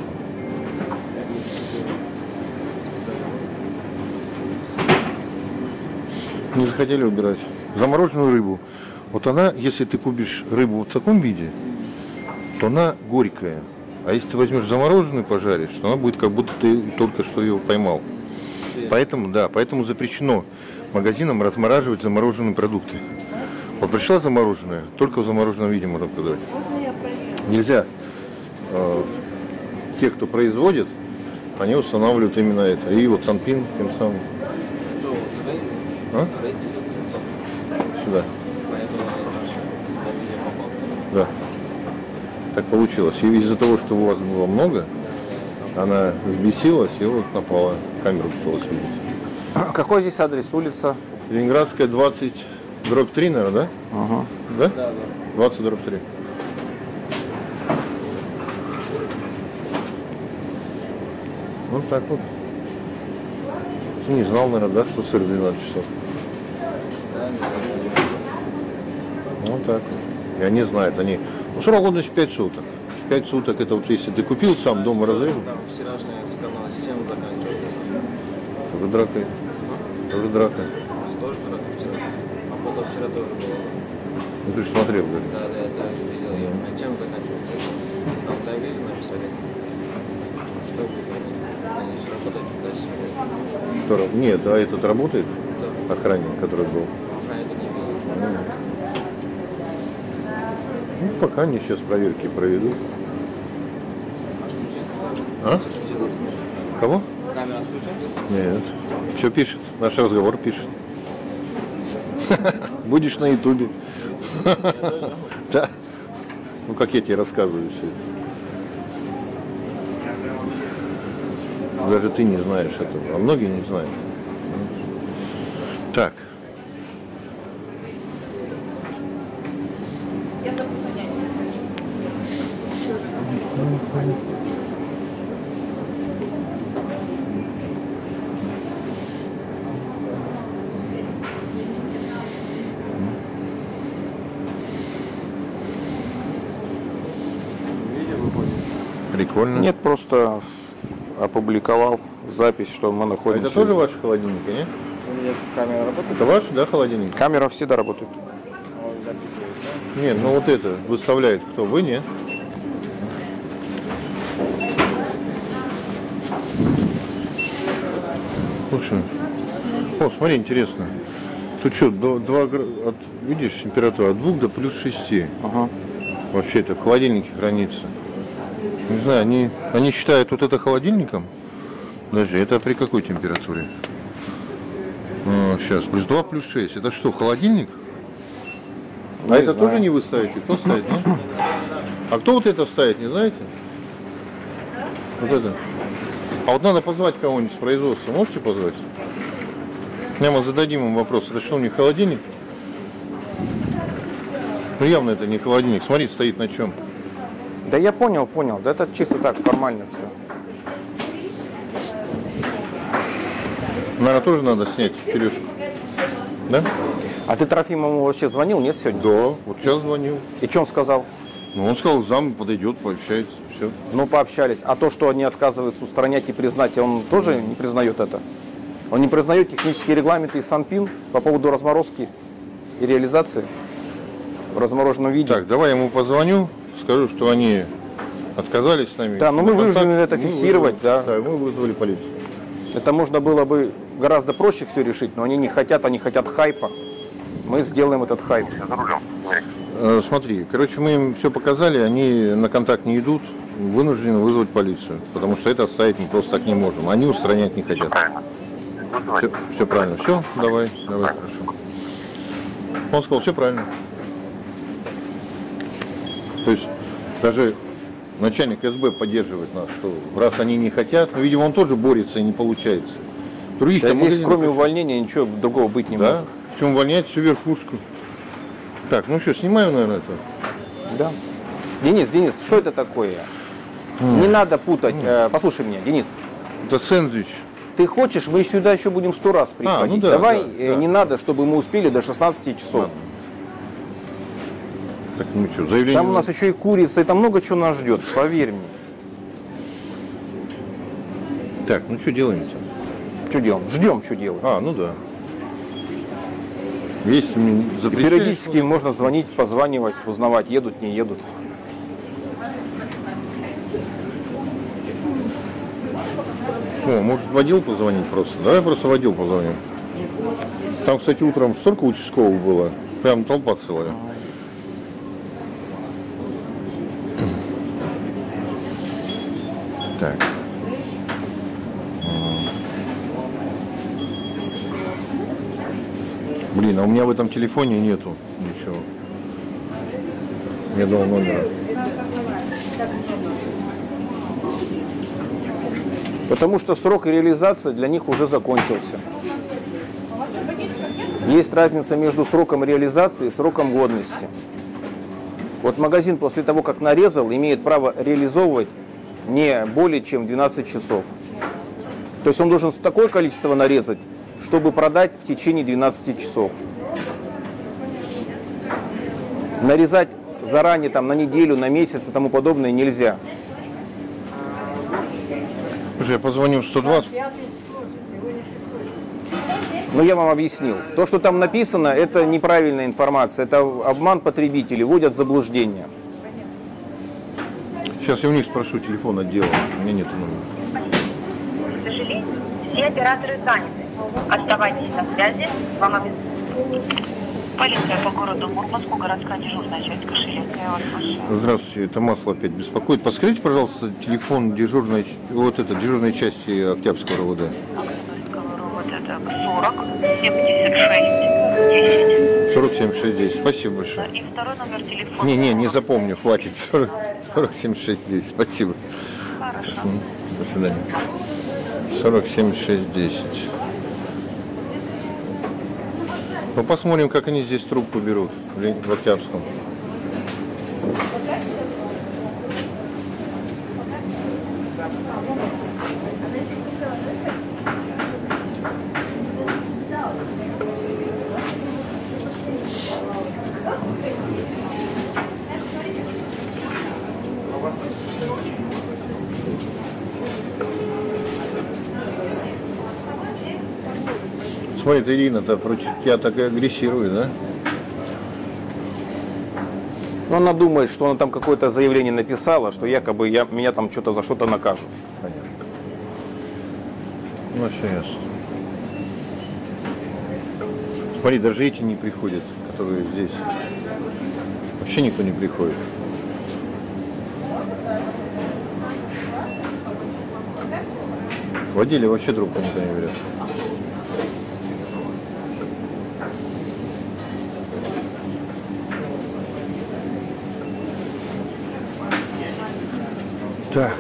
Не захотели убирать. Замороженную рыбу. Вот она, если ты купишь рыбу вот в таком виде, то она горькая. А если ты возьмешь замороженную, пожаришь, то она будет как будто ты только что ее поймал. Поэтому, да, поэтому запрещено магазинам размораживать замороженные продукты. Вот пришла замороженная, только в замороженном виде можно продавать. Нельзя. Э, те, кто производит, они устанавливают именно это. И вот Санпин тем самым. А? Сюда. Да. Так получилось. И из-за того, что у вас было много, она взбесилась и вот напала. Камеру пыталась видеть. Какой здесь адрес? Улица? Ленинградская, двадцать, дробь три, наверное, да? Ага. Да? Да, да. двадцать, дробь три. Вот так вот. Ты не знал, наверное, да, что сыр двенадцать часов? Вот так вот. И они знают, они... Ну, срок годности пять суток. пять суток это вот если ты купил сам, дома разрезал. Там вчерашняя канал, чем заканчивается? Тоже дракой. Тоже дракой. Тоже драка вчера. А позавчера тоже было. Ну ты же смотрел, говорит. Да, да, я тоже видел ее. А чем заканчивается? Там заявление написали. Что будет? Они же работают туда-сюда. Кто раб- Нет, а этот работает? Кто? Охранник, который был. А это не видел. Ну, пока они сейчас проверки проведут. А что А? сейчас отключат? Кого? Камера отключается? Нет. Что пишет? Наш разговор пишет. Будешь на ютубе. Да. Ну, как я тебе рассказываю все это. Даже ты не знаешь этого, а многие не знают. Так. Прикольно. Нет, просто опубликовал запись, что мы А находимся. это тоже ваши холодильники, нет? У меня камера работает? Это ваши, да, холодильники? Камера всегда работает. Нет, ну вот это выставляет кто? Вы, нет? Слушай, о, смотри, интересно. Тут что, до, два, гра- от, видишь, температура от двух до плюс шести. Ага. Вообще это в холодильнике хранится. Не знаю, они, они считают вот это холодильником. Подожди, это при какой температуре? А, сейчас, плюс два, плюс шесть. Это что, холодильник? Не а это знаю. тоже не вы ставите? Кто ставит, нет? А кто вот это ставит, не знаете? Вот это. А вот надо позвать кого-нибудь с производства. Можете позвать? Прямо зададим им вопрос. Это что, у них холодильник? Ну явно это не холодильник. Смотри, стоит на чем. Да я понял, понял. Да это чисто так, формально все. Наверное, тоже надо снять тележку. Да? А ты Трофимову вообще звонил, нет, сегодня? Да, вот сейчас звонил. И что он сказал? Ну, он сказал, зам подойдет, пообщается. Все. Все. Ну, пообщались. А то, что они отказываются устранять и признать, он тоже не признает это? Он не признает технические регламенты из Санпин по поводу разморозки и реализации в размороженном виде? Так, давай я ему позвоню, скажу, что они отказались с нами. Да, но мы вынуждены это Мы фиксировать, вызвали, да. Да, мы вызвали полицию. Это можно было бы гораздо проще все решить, но они не хотят, они хотят хайпа. Мы сделаем этот хайп. Э, смотри, короче, мы им все показали, они на контакт не идут, вынуждены вызвать полицию, потому что это оставить мы просто так не можем. Они устранять не хотят. Все, все правильно. Все, давай, давай, хорошо. Он сказал, все правильно. То есть даже начальник эс бэ поддерживает нас, что раз они не хотят, ну, видимо, он тоже борется и не получается. Других Да, здесь, кроме почему? увольнения, ничего другого быть не Да? может. Причем увольнять всю верхушку. Так, ну что, снимаем, наверное, это? Да. Денис, Денис, что это такое? Не надо путать. Э, Послушай меня, Денис. Это сэндвич. Ты хочешь, мы сюда еще будем сто раз приходить. ну да, Давай, да, э, да. не надо, чтобы мы успели до шестнадцати часов. Ладно. Так, ну что, заявление... Там у нас еще и курица, и там много чего нас ждет, поверь мне. Так, ну что делаем-то? Что делаем? Ждем, что делаем. А, ну да. Если мне И запрещают, периодически им можно звонить, позванивать, узнавать, едут, не едут. О, может в отдел позвонить просто? Давай просто в отдел позвоним. Там, кстати, утром столько участковых было. Прям толпа целая. Так. Блин, а у меня в этом телефоне нету ничего. Ни одного номера. Потому что срок реализации для них уже закончился. Есть разница между сроком реализации и сроком годности. Вот магазин после того, как нарезал, имеет право реализовывать не более чем двенадцать часов. То есть он должен такое количество нарезать, чтобы продать в течение двенадцати часов. Нарезать заранее, там, на неделю, на месяц и тому подобное нельзя. Слушай, я позвоню в сто два. Но я вам объяснил. То, что там написано, это неправильная информация. Это обман потребителей, вводят в заблуждение. Сейчас я у них спрошу телефон отдела. У меня нет номера. К сожалению, все операторы заняты. Оставайтесь на связи, вам обязательно. Полиция по городу Мурманску, городская дежурная часть Кошелевская. Я вас слушаю. Здравствуйте, это масло опять беспокоит. Подскажите, пожалуйста, телефон дежурной, вот это, дежурной части Октябрьского РОВД. Октябрьского РОВД, так, сорок семьдесят шесть десять. сорок семьдесят шесть десять. Спасибо большое. И второй номер телефона. Не, не, не запомню, хватит. сорок семьдесят шесть десять. Спасибо. Хорошо. До свидания. сорок семьдесят шесть десять. Ну, посмотрим, как они здесь трубку берут в Октябрьском. Смотри, ты, Ирина-то против тебя так и агрессирует, да? Но она думает, что она там какое-то заявление написала, что якобы я, меня там что-то за что-то накажут. Понятно. Ну, все ясно. Смотри, даже эти не приходят, которые здесь. Вообще никто не приходит. В отделе вообще трубку никто не берет. Так.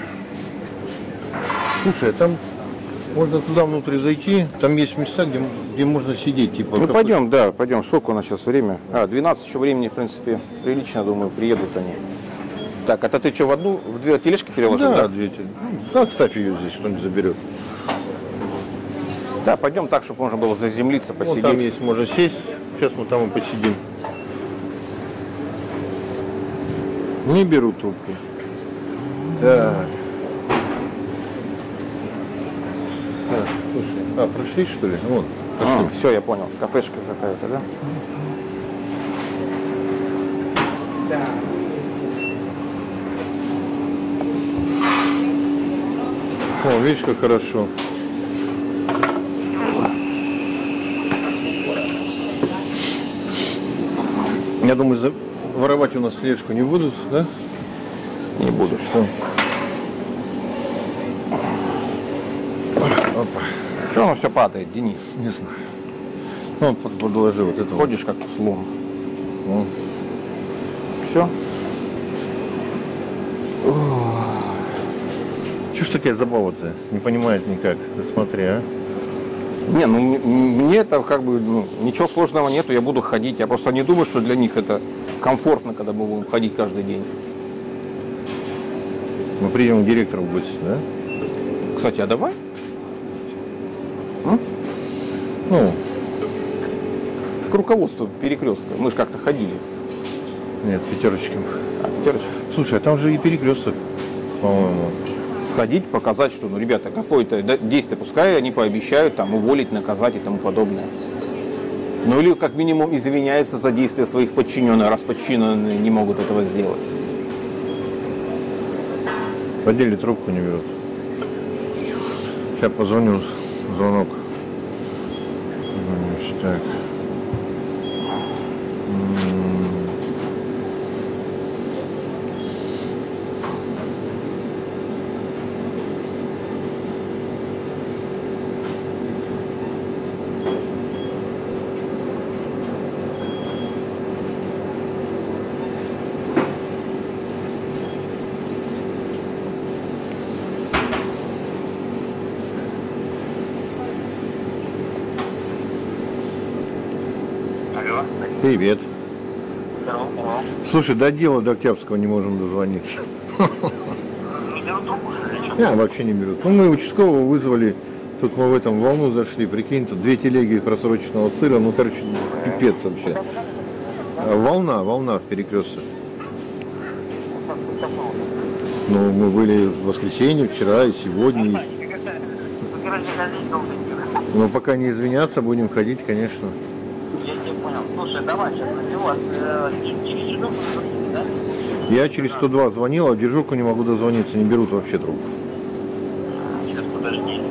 Слушай, а там можно туда внутрь зайти, там есть места, где, где можно сидеть, типа. Ну как- пойдем, да, пойдем. Сколько у нас сейчас время? А, двенадцать еще времени, в принципе, прилично, думаю, приедут они. Так, это ты что, в одну, в две тележки переложил? Да, Да, две те- ну, оставь ее здесь, кто-нибудь заберет. да, пойдем так, чтобы можно было заземлиться, Вот посидеть. там есть, можно сесть. Сейчас мы там и посидим. Не берут трубку. Так. Так, слушай, а, прошли что ли? Вон, А, все, я понял. Кафешка какая-то, да? Да. О, видишь, как хорошо. Я думаю, за- воровать у нас слежку не будут, да? Не буду. Что? Опа, Что оно все падает, Денис? не знаю. Ну, под- подложи вот это. вот. Ходишь как слон. Ну, Все? чё ж такая забава-то? Не понимает никак. Ты смотри, а? Не, ну м- м- мне это как бы ну, ничего сложного нету, я буду ходить. Я просто не думаю, что для них это комфортно, когда мы будем ходить каждый день. Мы придем к директору в гости, да? Кстати, а давай? Ну, К руководству перекрестка. Мы же как-то ходили. нет, пятерочки. А, пятерочка. Слушай, а там же и перекресток, по-моему. Сходить, показать, что, ну, ребята, какое-то да, действие, пускай они пообещают там уволить, наказать и тому подобное. Ну или как минимум извиняются за действия своих подчиненных, раз подчиненные не могут этого сделать. В отделе трубку не берут. Сейчас позвоню, звонок. Значит, так. М. Алло. Привет. Здорово, здорово. Слушай, до дела до Октябрьского не можем дозвониться. Не беру трубку, что ли? А, вообще не берут. Ну, мы участкового вызвали, тут мы в этом волну зашли, прикинь, тут две телеги просроченного сыра, ну, короче, пипец вообще. А, волна, волна в перекрестке. Ну, мы были в воскресенье, вчера и сегодня. И... Но пока не извиняться, будем ходить, конечно. Я тебя понял. Слушай, давай сейчас назову вас э, через дежурку, да? Я через сто два звонил, а в дежурку не могу дозвониться, не берут вообще трубку. Сейчас, подожди.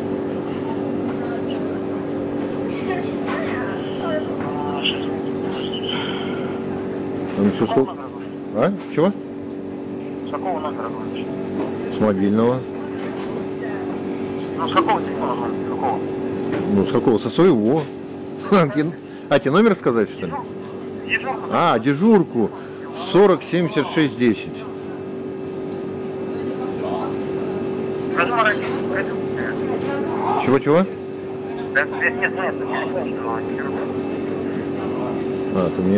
Там что, сколько? А? Чего? С какого номера звонишь? С мобильного. Ну, с какого телефона звонишь? С какого? Ну, с какого? Со своего. А, тебе номер сказать, что ли? Дежурку? А, дежурку. сорок семьдесят шесть десять. Разумно, ради. Чего-чего? Да, нет, нет, нет, нет, А, ты мне...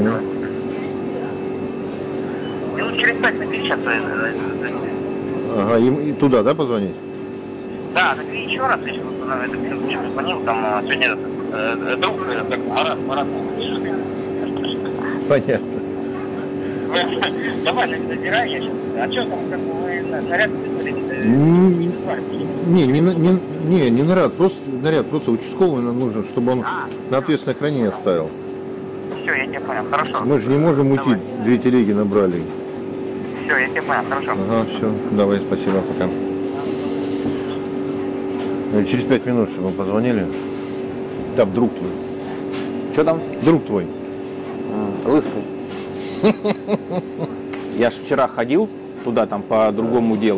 минут через пять набери сейчас. Ага, и, и туда, да, позвонить? Да, набери еще раз, я сейчас на эту минуту звонил, там а, сегодня этот, э, друг, э, так, Марат, Марат, Понятно. давай, набирай, я сейчас. А что там, как бы вы наряд вызвали? Не, не, не, не, не, не наряд, просто наряд, просто участковый нам нужен, чтобы он на ответственное хранение оставил. Все, я тебя понял, хорошо. Мы же не можем уйти, Давай. две телеги набрали. Все, я тебя понял, хорошо. Ага, все, давай, спасибо, пока. И через пять минут, чтобы мы позвонили. Там друг твой. Что там? Друг твой. Лысый. Я ж вчера ходил туда, там, по другому делу.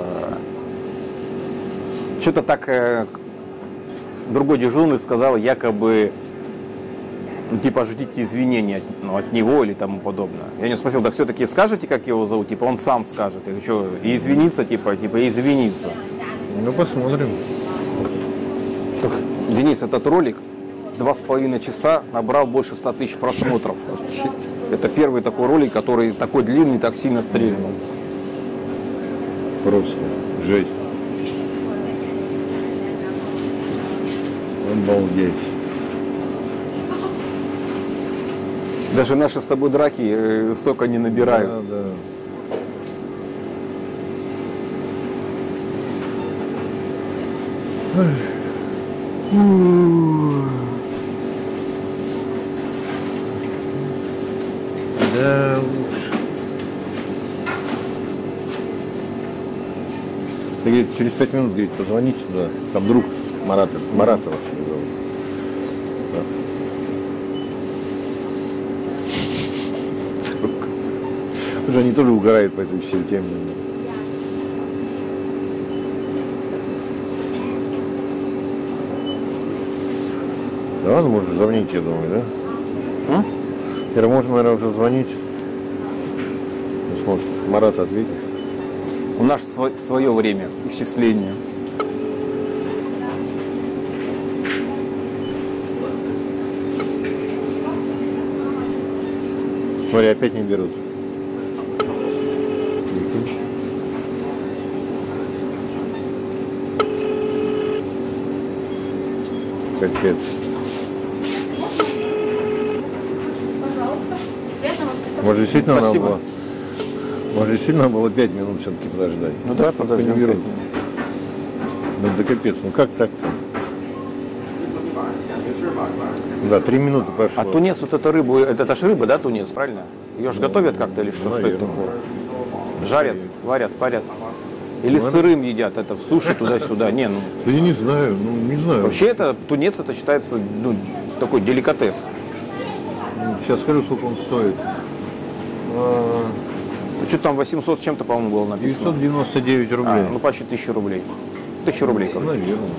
Что-то так э, другой дежурный сказал, якобы, ну, типа, ждите извинения от, ну, от него или тому подобное. Я не спросил, да все-таки скажете, как его зовут? Типа, он сам скажет. Я говорю, что, и извиниться, типа, типа, и извиниться. Ну, посмотрим. Так, Денис, этот ролик два с половиной часа набрал больше ста тысяч просмотров. Это первый такой ролик, который такой длинный, так сильно стрельнул. Просто жесть. Обалдеть. Даже наши с тобой драки э, столько не набирают. Да, да. Да уж. Ты, говорит, через пять минут, говорит, позвоните туда. Там друг Марата, Марата вообще зовут. Да. Уже они тоже угорают по этой всей теме. Да ладно, можно звонить, я думаю, да? А? Теперь можно, наверное, уже звонить. Может, Марат ответит. У нас сво- свое время исчисления. Смотри, опять не берут. Капец. Может, действительно надо Спасибо. было, может, действительно надо было пять минут все-таки подождать. Ну да, Только подождем не берут. пять минут. Ну да капец, ну как так-то? Да, три минуты прошло. А тунец, вот эта рыба, это, это ж рыба, да, тунец, правильно? Ее же Ну, готовят как-то или что? Что это наверное. такое? Жарят, варят, парят. Или Ну, сырым едят, это в суши туда-сюда. Не, ну Да я не знаю, ну не знаю. вообще это тунец, это считается ну, такой деликатес. Сейчас скажу, сколько он стоит. А, Ну, что там восемьсот с чем-то, по-моему, было написано. девятьсот девяносто девять рублей. А, ну почти тысячу рублей. Тысячу рублей, короче. Наверное.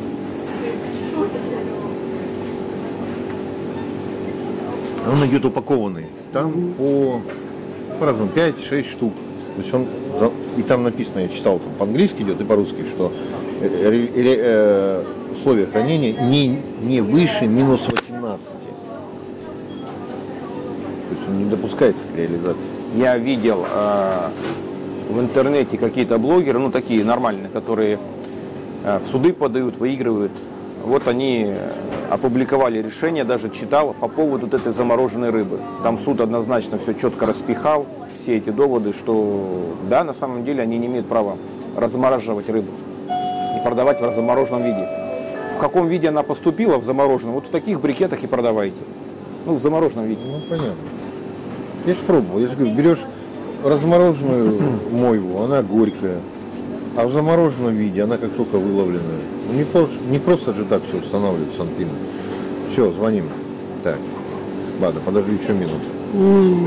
Он идет упакованный. Там по, по-разному, пять-шесть штук. То есть он, за- и там написано, я читал, там по-английски идет и по-русски, что э, э, э, условия хранения не, не выше минус восемнадцать. То есть он не допускается к реализации. Я видел э, в интернете какие-то блогеры, ну такие нормальные, которые э, в суды подают, выигрывают. Вот они э, опубликовали решение, даже читал по поводу вот этой замороженной рыбы. Там суд однозначно все четко распихал, все эти доводы, что да, на самом деле они не имеют права размораживать рыбу и продавать в замороженном виде. В каком виде она поступила в замороженном, вот в таких брикетах и продавайте. Ну, в замороженном виде. Ну, понятно. Я же пробовал. Я же говорю, берешь размороженную мойву, она горькая, а в замороженном виде она как только выловленная. Ну, не, просто, не просто же так все устанавливать санпин. Все, звоним. Так, ладно, подожди еще минуту.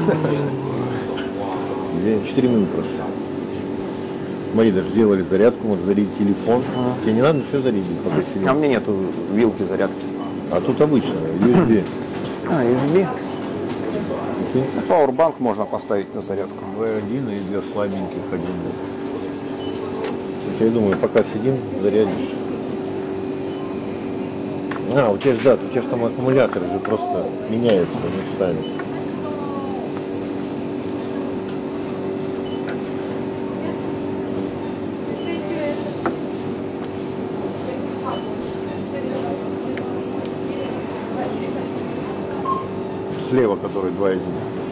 Четыре минуты прошло. Смотри, даже сделали зарядку, можно зарядить телефон. Тебе не надо ничего зарядить, пока сидишь. А у меня нету вилки зарядки. А тут обычная, ю эс би. А, ю эс би. Пауэрбанк можно поставить на зарядку. вэ один и две слабеньких один. Я думаю, пока сидим, зарядишь. А, у тебя же, да, у тебя же там аккумулятор же просто меняется местами. Слева, который два один.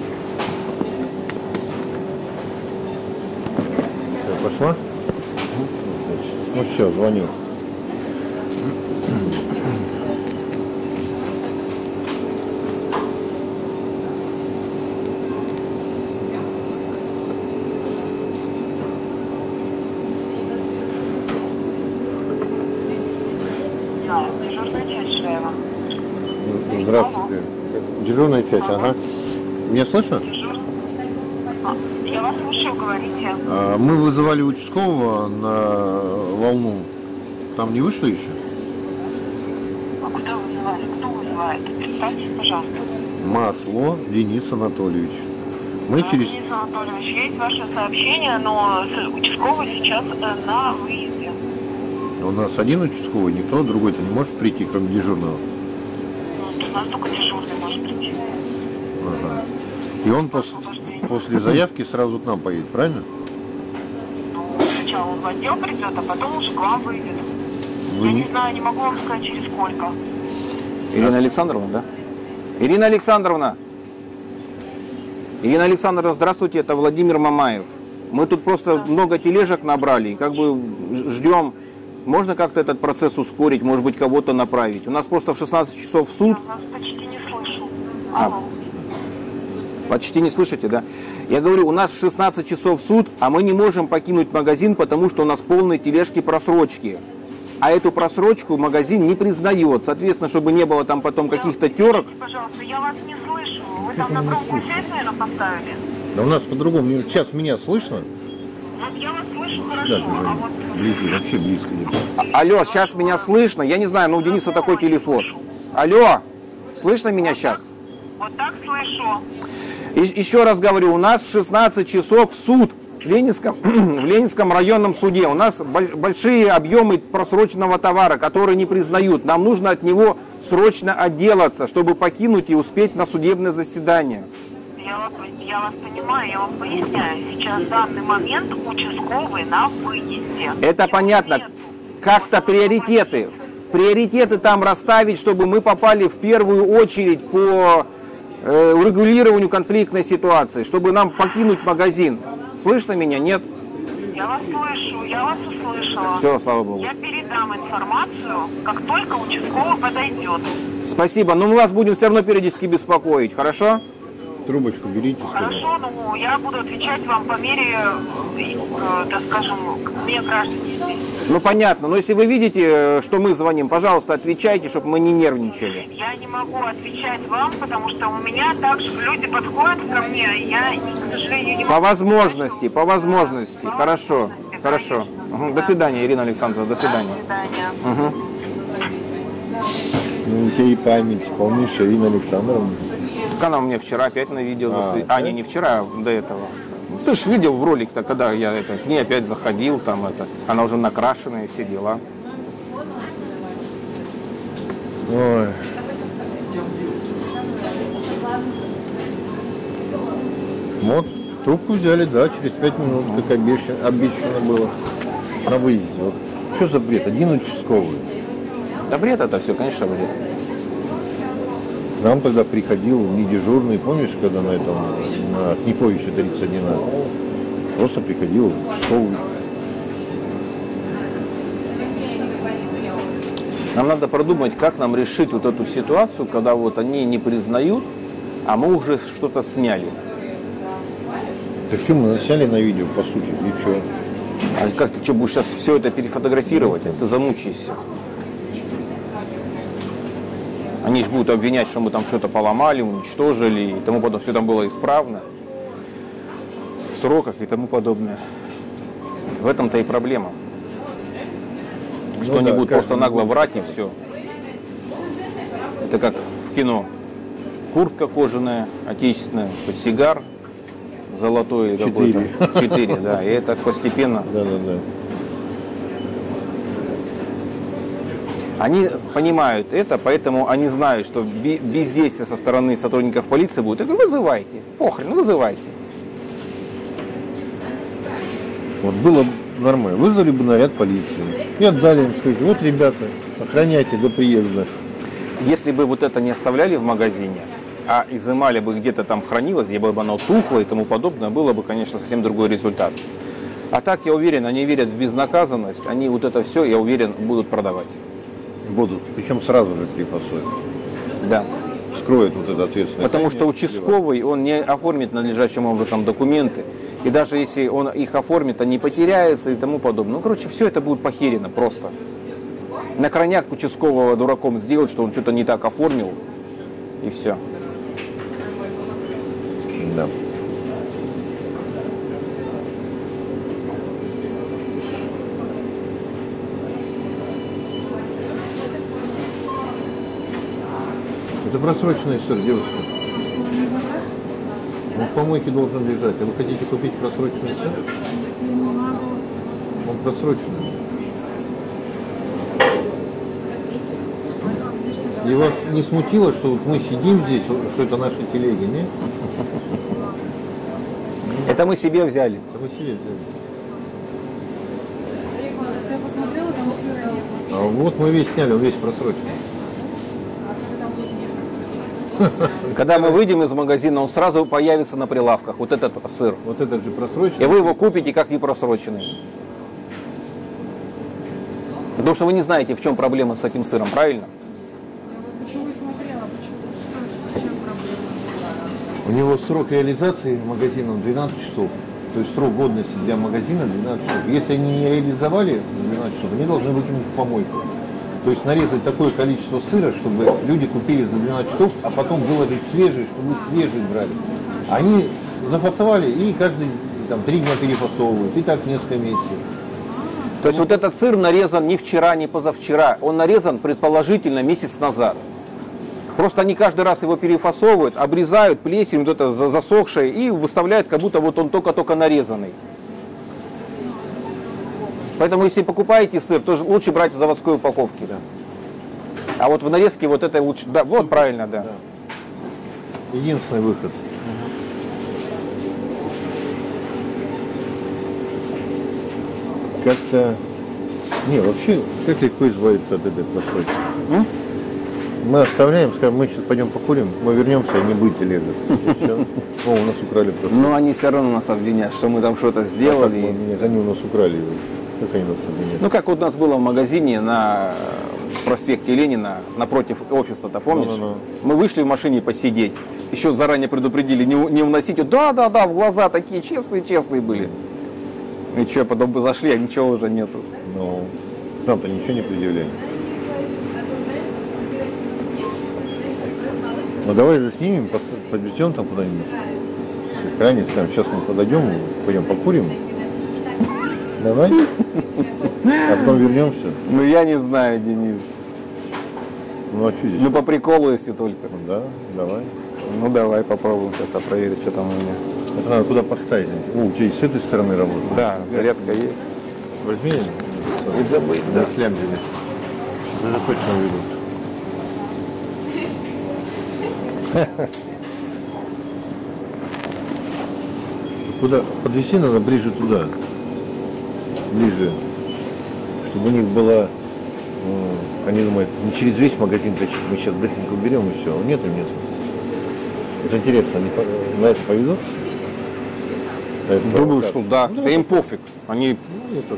Все, пошла? Ну все, звоню. Дежурная часть Шеева. Здравствуйте. Дежурная часть, ага. Меня слышно? Я вас слушаю, говорите. А, мы вызывали участкового на волну. Там не вышло еще? А куда вызывали? Кто вызывает? Представьтесь, пожалуйста. Масло Денис Анатольевич. Мы через... Денис Анатольевич, есть ваше сообщение, но участковый сейчас э, на выезде. У нас один участковый, никто другой-то не может прийти, кроме дежурного. Ну, у нас только дежурный может прийти. Ага. И он пос... после заявки сразу к нам поедет, правильно? Ну, сначала он в отдел придет, а потом уже к вам выйдет. Вы Я не... не знаю, не могу вам сказать, через сколько. Ирина Александровна, да? Ирина Александровна! Ирина Александровна, здравствуйте, это Владимир Мамаев. Мы тут просто много тележек набрали, и как бы ж- ждем Можно как-то этот процесс ускорить, может быть, кого-то направить? У нас просто в шестнадцать часов в суд. Я вас почти не слышу. А, Алло. почти не слышите, да? Я говорю, у нас в шестнадцать часов в суд, а мы не можем покинуть магазин, потому что у нас полные тележки просрочки. А эту просрочку магазин не признает. Соответственно, чтобы не было там потом каких-то терок. Пожалуйста, я вас не слышу. Вы там на громкую связь, наверное, поставили? Да у нас по-другому. Сейчас меня слышно? Вот я вас слышу хорошо, Да, а вот... близко, вообще близко где-то. А- Алло, сейчас меня слышно? Я не знаю, но у Дениса такой телефон. Алло, слышно меня сейчас? Вот так слышу. И- еще раз говорю, у нас в шестнадцать часов суд в Ленинском, в Ленинском районном суде. У нас боль- большие объемы просроченного товара, которые не признают. Нам нужно от него срочно отделаться, чтобы покинуть и успеть на судебное заседание. Я вас, я вас понимаю, я вам поясняю. Сейчас в данный момент участковый на выезде. Это Его понятно. нету. Как-то приоритеты. Приоритеты там расставить, чтобы мы попали в первую очередь по э, урегулированию конфликтной ситуации, чтобы нам покинуть магазин. Слышно меня? Нет? Я вас слышу, я вас услышала. Все, слава богу. Я передам информацию, как только участковый подойдет. Спасибо. Но мы вас будем все равно периодически беспокоить, хорошо? Трубочку берите. Хорошо, ну я буду отвечать вам по мере, э, так скажем, мне граждане здесь. Ну понятно, но если вы видите, что мы звоним, пожалуйста, отвечайте, чтобы мы не нервничали. Я не могу отвечать вам, потому что у меня также люди подходят ко мне, и я, к сожалению, не могу. По возможности, по возможности. Хорошо, хорошо. Угу. До свидания, Ирина Александровна, до свидания. До свидания. Угу. Ну, у тебя и память полнейшая, Ирина Александровна. Она у меня вчера опять на видео. А, засве- а, да? не, не вчера, а до этого. Ты ж видел в ролик-то, когда я это, к ней опять заходил, там это, она уже накрашенная, все дела. Ой. Вот, трубку взяли, да, через пять минут, как обещано, обещано было на выезде. Вот. Что за бред? Один участковый. Да бред это все, конечно, бред. К нам тогда приходил не дежурный, помнишь, когда на этом, на Книповича тридцать один А, просто приходил участковый. Нам надо продумать, как нам решить вот эту ситуацию, когда вот они не признают, а мы уже что-то сняли. Ты что, мы сняли на видео, по сути, и что? А как ты что, будешь сейчас все это перефотографировать? Ты замучаешься. Они же будут обвинять, что мы там что-то поломали, уничтожили и тому подобное. Все там было исправно, в сроках и тому подобное. В этом-то и проблема. Что Ну они да, будут как просто они нагло будут. врать и все. Это как в кино. Куртка кожаная, отечественная, портсигар золотой Четыре. какой-то. Четыре, да. И это постепенно. Да, да, да. Они понимают это, поэтому они знают, что би- бездействие со стороны сотрудников полиции будет. Я говорю, вызывайте, похрен, вызывайте. Вот было бы нормально. Вызвали бы наряд полиции и отдали им, сказать, вот, ребята, охраняйте до приезда. Если бы вот это не оставляли в магазине, а изымали бы где-то там хранилось, где бы оно тухло и тому подобное, было бы, конечно, совсем другой результат. А так, я уверен, они верят в безнаказанность, они вот это все, я уверен, будут продавать. Будут, причем сразу же при посольстве. Да. Скроет вот это ответственное. Потому что участковый, он не оформит надлежащим образом документы. И даже если он их оформит, они потеряются и тому подобное. Ну, короче, все это будет похерено просто. На крайняк участкового дураком сделать, что он что-то не так оформил, и все. Да. Это просроченный сыр, девушка. Он в помойке должен лежать. А вы хотите купить просроченный сыр? Он просроченный. И вас не смутило, что вот мы сидим здесь, что это наши телеги, нет? Это мы себе взяли. Это мы себе взяли. Я посмотрела, там сыра нет. А вот мы весь сняли, он весь просроченный. Когда мы выйдем из магазина, он сразу появится на прилавках, вот этот сыр. Вот этот же просроченный. И вы его купите как непросроченный. Потому что вы не знаете, в чем проблема с этим сыром, правильно? Почему вы смотрела? Почему? Что, с чем проблема? У него срок реализации магазином двенадцать часов. То есть срок годности для магазина двенадцать часов. Если они не реализовали двенадцать часов, они должны выкинуть в помойку. То есть нарезать такое количество сыра, чтобы люди купили за двенадцать часов, а потом выложить свежий, чтобы свежий брали. Они зафасовали и каждый там три дня перефасовывают, и так несколько месяцев. То есть вот этот сыр нарезан не вчера, не позавчера, он нарезан предположительно месяц назад. Просто они каждый раз его перефасовывают, обрезают плесень, вот это засохшее, и выставляют, как будто вот он только-только нарезанный. Поэтому если покупаете сыр, то лучше брать в заводской упаковке. Да. А вот в нарезке вот это лучше. Да, вот правильно, да. да. Единственный выход. Как-то... Не, вообще, как легко избавиться от этой просрочки? М? Мы оставляем, скажем, мы сейчас пойдем покурим, мы вернемся, и не будет телега. О, у нас украли просто. Но они все равно нас обвиняют, что мы там что-то сделали. А мы, нет, они у нас украли его. Как они нас обвиняют? Ну, как вот у нас было в магазине на проспекте Ленина, напротив офиса-то, помнишь? No, no, no. Мы вышли в машине посидеть, еще заранее предупредили, не, не уносить. Да-да-да, в глаза такие честные-честные были. И что, потом бы зашли, а ничего уже нету. Ну, там-то ничего не предъявляли. Ну давай заснимем, подвезем там куда-нибудь. Ранее скажем, сейчас мы подойдем, пойдем покурим. Давай. А потом вернемся. Ну я не знаю, Денис. Ну а что здесь? Ну по приколу, если только. Да, давай. Ну давай попробуем сейчас проверить, что там у меня. Это надо куда поставить? О, у тебя и с этой стороны работает. Да, зарядка есть. Возьми. Не забыть, да. Слям тебе. Даже точно выйдут. Куда? Подвести надо ближе туда. Ближе. Чтобы у них было... Они думают, не через весь магазин тащить, мы сейчас быстренько уберем и все. Нет, нет. Это интересно, они на это поведутся? Думаю, что да. Да им пофиг. Они... Ну,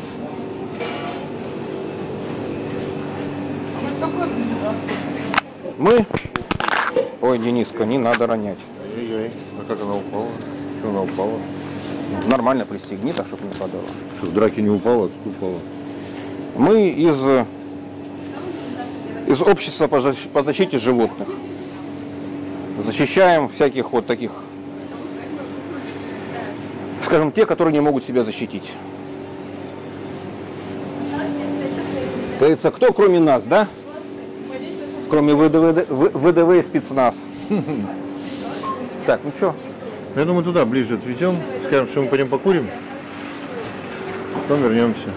Мы? Ой, Дениска, не надо ронять. Ай-яй-яй. А как она упала? Что она упала? Нормально пристегни, так, чтобы не падала. Что, в драке не упала, тут упала? Мы из, из общества по, защ... по защите животных. Защищаем всяких вот таких, скажем, те, которые не могут себя защитить. Говорится, кто кроме нас, да? Кроме ВДВ, ВДВ и спецназ. Так, ну что? Я думаю, туда ближе отведем. Скажем, что мы пойдем покурим. Потом вернемся.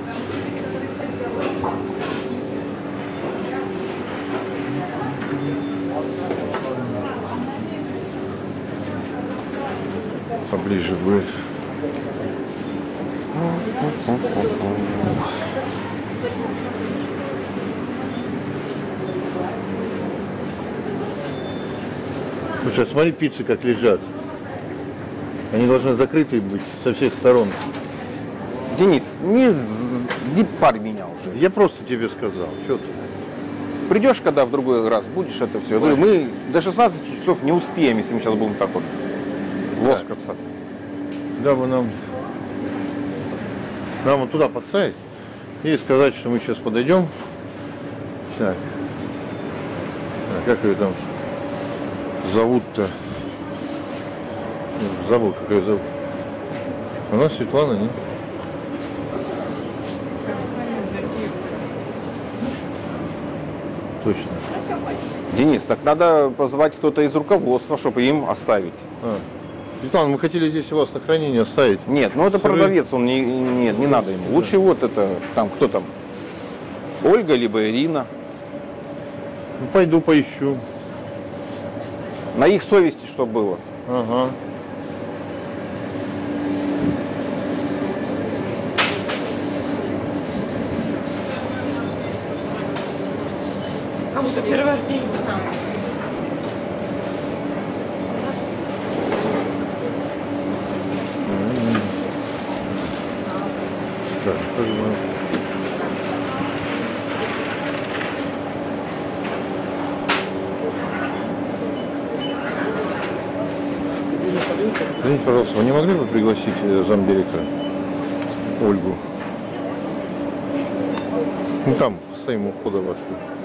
Поближе будет. Слушай, смотри, пиццы как лежат. Они должны закрыты быть со всех сторон. Денис, не, не парь меня уже. Я просто тебе сказал. Что ты? Придешь, когда в другой раз будешь это все. Я говорю, мы до шестнадцати часов не успеем, если мы сейчас будем так вот лоскаться. Да, вы нам, нам вот туда поставить и сказать, что мы сейчас подойдем. Так. А как ее там зовут-то? Забыл, как ее зовут. У нас Светлана, нет? Точно. Денис, так надо позвать кто-то из руководства, чтобы им оставить. А. Светлана, мы хотели здесь у вас на хранение оставить. Нет, ну это сыры. Продавец, он не, нет, не надо ему. Лучше да. Вот это, там, кто там? Ольга, либо Ирина. Ну, пойду поищу. На их совести, что было. Ага. Кому-то первый день. Так, Извините, пожалуйста, вы не могли бы пригласить э, замдиректора Ольгу? Ну там, стоим у входа вашего.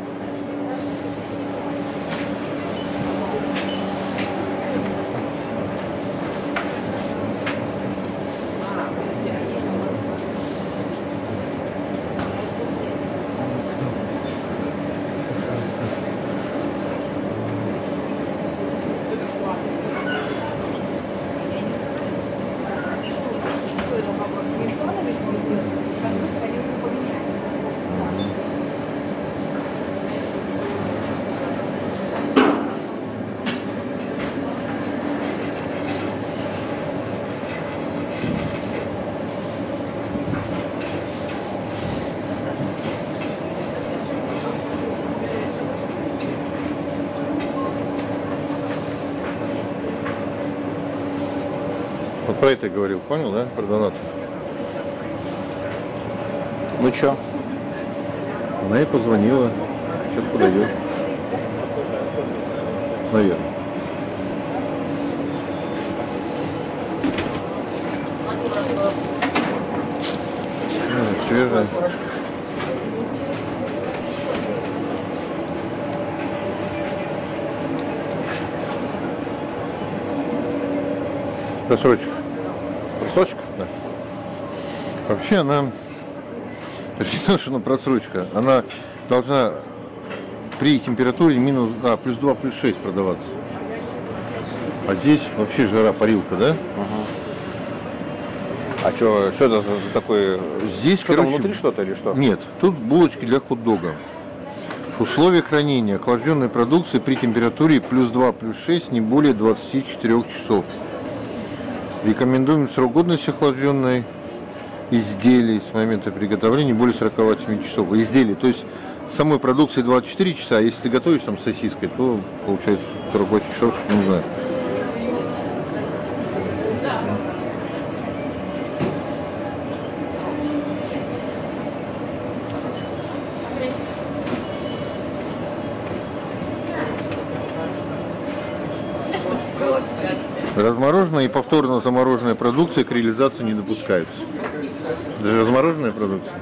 Вот про это я говорил, понял, да? Про донат. Ну чё? Она ей позвонила, сейчас подойдет. Наверное. Ну, свежая. Просрочка. Просрочка? Да. Вообще она, почти не то, что она просрочка, она должна при температуре минус, а, плюс два, плюс шесть продаваться. А здесь вообще жара, парилка, да? Ага. А что, что это за, за такое? Здесь, что короче, там внутри что-то или что? Нет, тут булочки для хот-дога. Условия хранения охлажденной продукции при температуре плюс два, плюс шесть не более двадцати четырёх часов. Рекомендуем срок годности охлажденной изделий с момента приготовления не более сорока восьми часов. Изделий, то есть самой продукции двадцать четыре часа, а если ты готовишь там с сосиской, то получается сорок восемь часов, не знаю. Размороженная и повторно замороженная продукция к реализации не допускается. Даже размороженная продукция.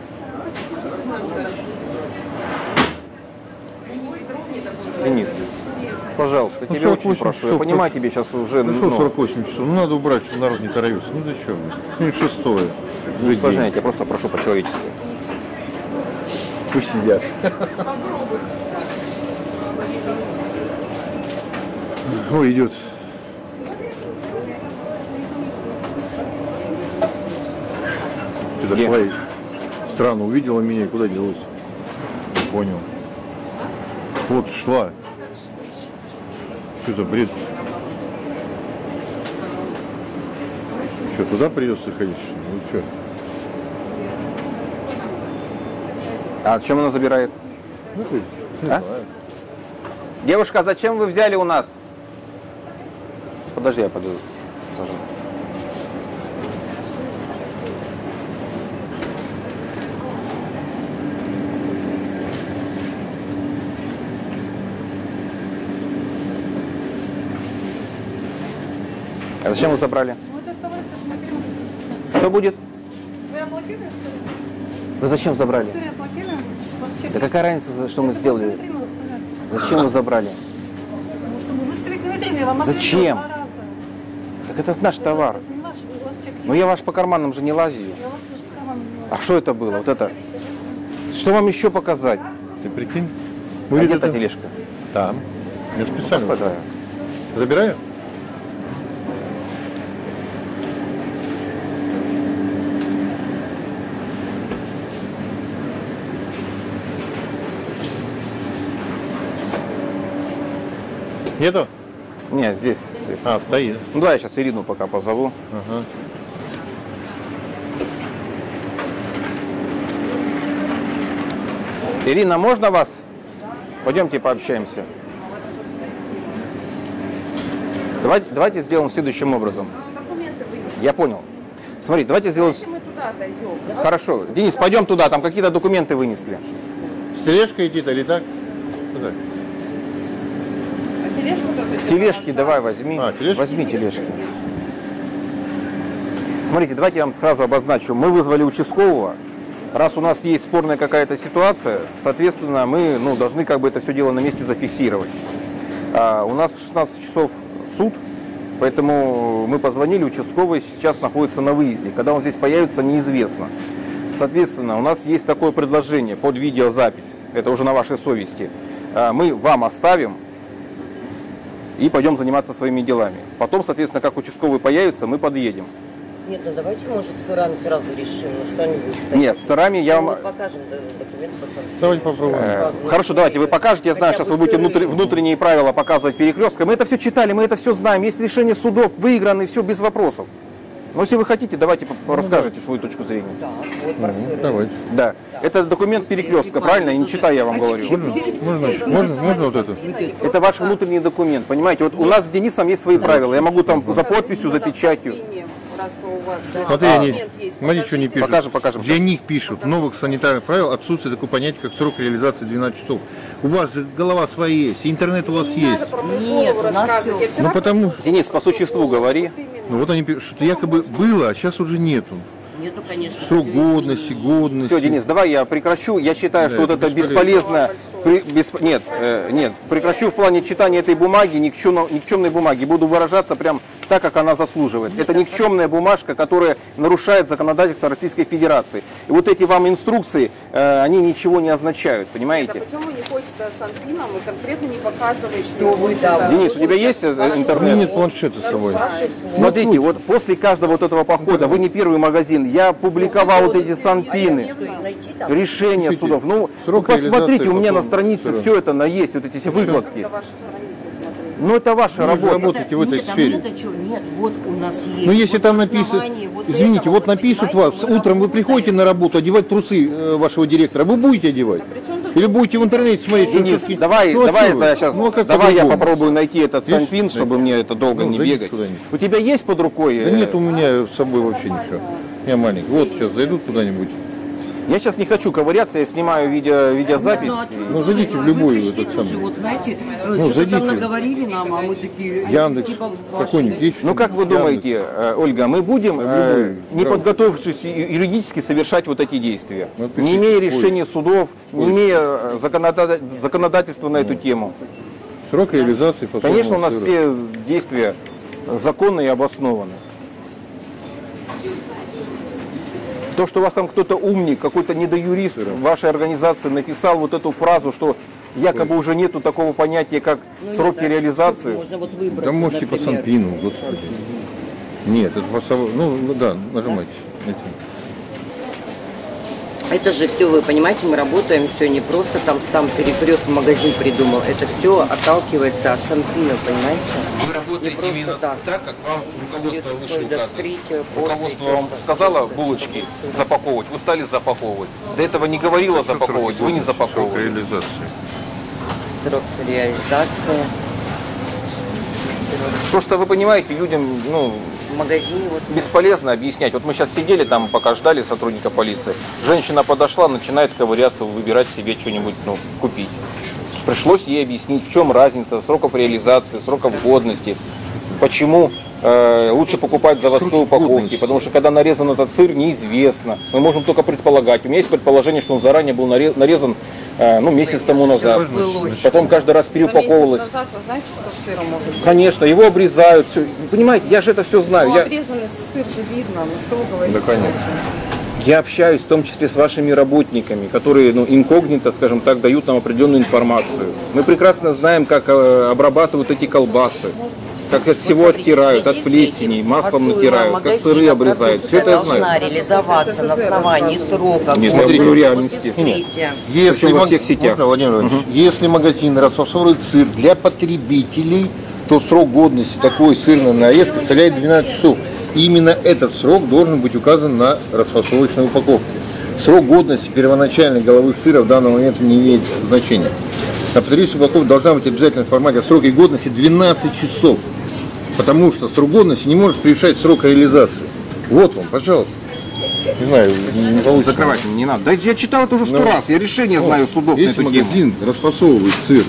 Денис, пожалуйста, Ну, тебе очень сорок восемь прошу. Я часов, понимаю, как- тебе сейчас уже... Ну, ну, сорок восемь часов. Ну, надо убрать, чтобы народ не торопился. Ну, ты что? Ну, шестое. не Жить усложняйте, день. я просто прошу по-человечески. Пусть сидят. Ой, идет. Ты Где? зашла и странно увидела меня и куда делась? Не понял. Вот шла. Что за бред? Что, туда придется ходить? Ну что? А зачем она забирает? Ну, ты, не А? знаю. Девушка, а зачем вы взяли у нас? Подожди, я подойду. Подожди. А зачем вы забрали? Вот оставайся, смотри. Что будет? Вы оплатили, что ли? Вы зачем забрали? Сыры оплатили? У вас чек Да какая разница, за что мы Это сделали? будет на витрине выставляться. Зачем вы забрали? Потому что мы выставить на витрине, вам ответили Зачем? два раза. Так это наш товар. Это не ваш, у вас чек Ну я ваш по карманам же не лазию. Я вас тоже в карман не А что это было? Вот это? Что вам еще показать? Ты прикинь? А Говорит, где это- та тележка? Там. Я специально. Господа. Забираю? Нету? Нет, здесь. здесь. А, стоит. Ну да, я сейчас Ирину пока позову. Ага. Ирина, можно вас? Пойдемте пообщаемся. Давайте, давайте сделаем следующим образом. Я понял. Смотри, давайте сделаем... Мы туда отойдем. Хорошо. Денис, пойдем туда, там какие-то документы вынесли. С тележкой идти-то или так? Ну, так. А тележку тоже? Тележки давай возьми. А, тележки? Возьми тележки. Смотрите, давайте я вам сразу обозначу. Мы вызвали участкового. Раз у нас есть спорная какая-то ситуация, соответственно, мы ну, должны как бы это все дело на месте зафиксировать. А у нас в шестнадцать часов суд, поэтому мы позвонили, участковый сейчас находится на выезде. Когда он здесь появится, неизвестно. Соответственно, у нас есть такое предложение под видеозапись, это уже на вашей совести. Мы вам оставим и пойдем заниматься своими делами. Потом, соответственно, как участковый появится, мы подъедем. Нет, ну давайте, может, с сырами сразу решим, ну что-нибудь. Нет, с сырами я вам... Мы покажем документы, посмотрим. Давайте попробуем. Э, хорошо, давайте вы покажете. Я знаю, сейчас вы будете внутр... внутренние правила показывать перекрестком. Мы это все читали, мы это все знаем. Есть решение судов, выиграны, все без вопросов. Но если вы хотите, давайте ну, расскажете да. свою точку зрения. Да, вот угу, давайте. Да. Это документ перекрестка, правильно? И не читая, я вам говорю. Можно, можно, можно, можно вот это? Это ваш внутренний документ, понимаете? Вот у нас с Денисом есть свои правила. Я могу там за подписью, за печатью. Раз у вас Смотри, а, они, смотри, что они пишут. Покажем, покажем. Для них пишут, новых санитарных правил отсутствие такое понятие, как срок реализации двенадцать часов. У вас же голова своя есть, интернет у вас не есть. Надо про мою голову рассказывать. Я вчера Ну потому... Денис, по существу говори. Ну вот они пишут, что якобы было, а сейчас уже нету. Нету, конечно. Срок годности, годности. Все, Денис, давай я прекращу. Я считаю, да, что вот это бесполезно. При, без, нет, э, нет, прекращу в плане читания этой бумаги, никчемной, никчемной бумаги. Буду выражаться прям так, как она заслуживает. Это никчемная бумажка, которая нарушает законодательство Российской Федерации. И вот эти вам инструкции, э, они ничего не означают, понимаете? Нет, а почему вы не ходите с Анфином и конкретно не показываете, что вы да. Денис, у тебя есть интернет? Нет планшета с собой. Смотрите, вот после каждого вот этого похода, вы не первый магазин, я публиковал вот эти санпины, решения судов. Ну, ну посмотрите, у меня на странице все это на есть, вот эти все выкладки. Ну это ваша Вы работа. работаете в этой нет, сфере. Нет, что, нет, вот у нас есть. Ну если вот там написано, вот извините, это, вот напишут вас, утром вы приходите на работу одевать трусы э, вашего директора, вы будете одевать? А Или будете в интернете смотреть? Денис, что давай, ну, давай вы? я сейчас, ну, как давай я по-другому? попробую найти этот Есть? санпин, чтобы мне это долго Ну, не зайдите бегать. куда-нибудь. У тебя есть под рукой? Да нет у меня с собой вообще ничего. Я маленький. Вот сейчас зайдут куда-нибудь. Я сейчас не хочу ковыряться, я снимаю видео, видеозапись. Ну зайдите в любую этот самый. Вот знаете, Ну, что-то зайдите. там наговорили нам, а мы такие... Яндекс, типа, какой-нибудь есть? Ну как вы думаете, э, Ольга, мы будем, э, не Право. подготовившись ю- юридически, совершать вот эти действия, Ну, это не пишите, имея ой. решения судов, не Ой. имея э, законода- законодательства на эту тему? Срок реализации фасового Конечно, у нас сыра. все действия законны и обоснованы. То, что у вас там кто-то умник, какой-то недоюрист в вашей организации написал вот эту фразу, что якобы уже нету такого понятия, как Ну, сроки нет, а реализации. Можно вот выбрать, Да можете по например. санпину, господи. Нет, это фасовой. Ну ну да, нажимайте. Эти. Это же все, вы понимаете, мы работаем все не просто там сам перекрест магазин придумал, это все отталкивается от санпина, понимаете? Вы работаете просто именно так. так, как вам руководство Без выше до указывает. вскрытия, после, Руководство вам после, сказало после, булочки после. запаковывать, вы стали запаковывать. До этого не говорило запаковывать, вы не Срок запаковывали. реализации. Срок реализации. Просто вы понимаете, людям ну, В магазине вот бесполезно объяснять. Вот мы сейчас сидели там, пока ждали сотрудника полиции. Женщина подошла, начинает ковыряться, выбирать себе что-нибудь ну, купить. Пришлось ей объяснить, в чем разница сроков реализации, сроков годности. Почему э, лучше покупать заводской упаковки, потому что когда нарезан этот сыр, неизвестно. Мы можем только предполагать. У меня есть предположение, что он заранее был наре- нарезан э, ну, месяц тому назад. Потом каждый раз переупаковывалось. За месяц назад вы знаете, что с сыром может быть? Конечно, его обрезают. Все. Понимаете, я же это все знаю. Ну, Я, обрезанный сыр же видно. Ну, что вы говорите? Да, конечно. я общаюсь в том числе с вашими работниками, которые ну, инкогнито, скажем так, дают нам определенную информацию. Мы прекрасно знаем, как э, обрабатывают эти колбасы. Как от всего оттирают, от плесени, маслом натирают, как сыры обрезают. Все это я должна знаю. реализоваться на основании срока. Нет, я говорю реальности. Если Причем во маг- всех сетях. Можно, Владимир Владимирович, если магазин расфасовывает сыр для потребителей, то срок годности такой сырной нарезки составляет двенадцать часов. И именно этот срок должен быть указан на расфасовочной упаковке. Срок годности первоначальной головы сыра в данный момент не имеет значения. На потребительской упаковке должна быть обязательно информация о сроке годности двенадцать часов. Потому что срок годности не может превышать срок реализации. Вот вам, пожалуйста. Не знаю, не получится. Закрывать не надо. Да я читал это уже сто Ну, раз, я решение ну, знаю судов на если эту тему. магазин расфасовывает сыр,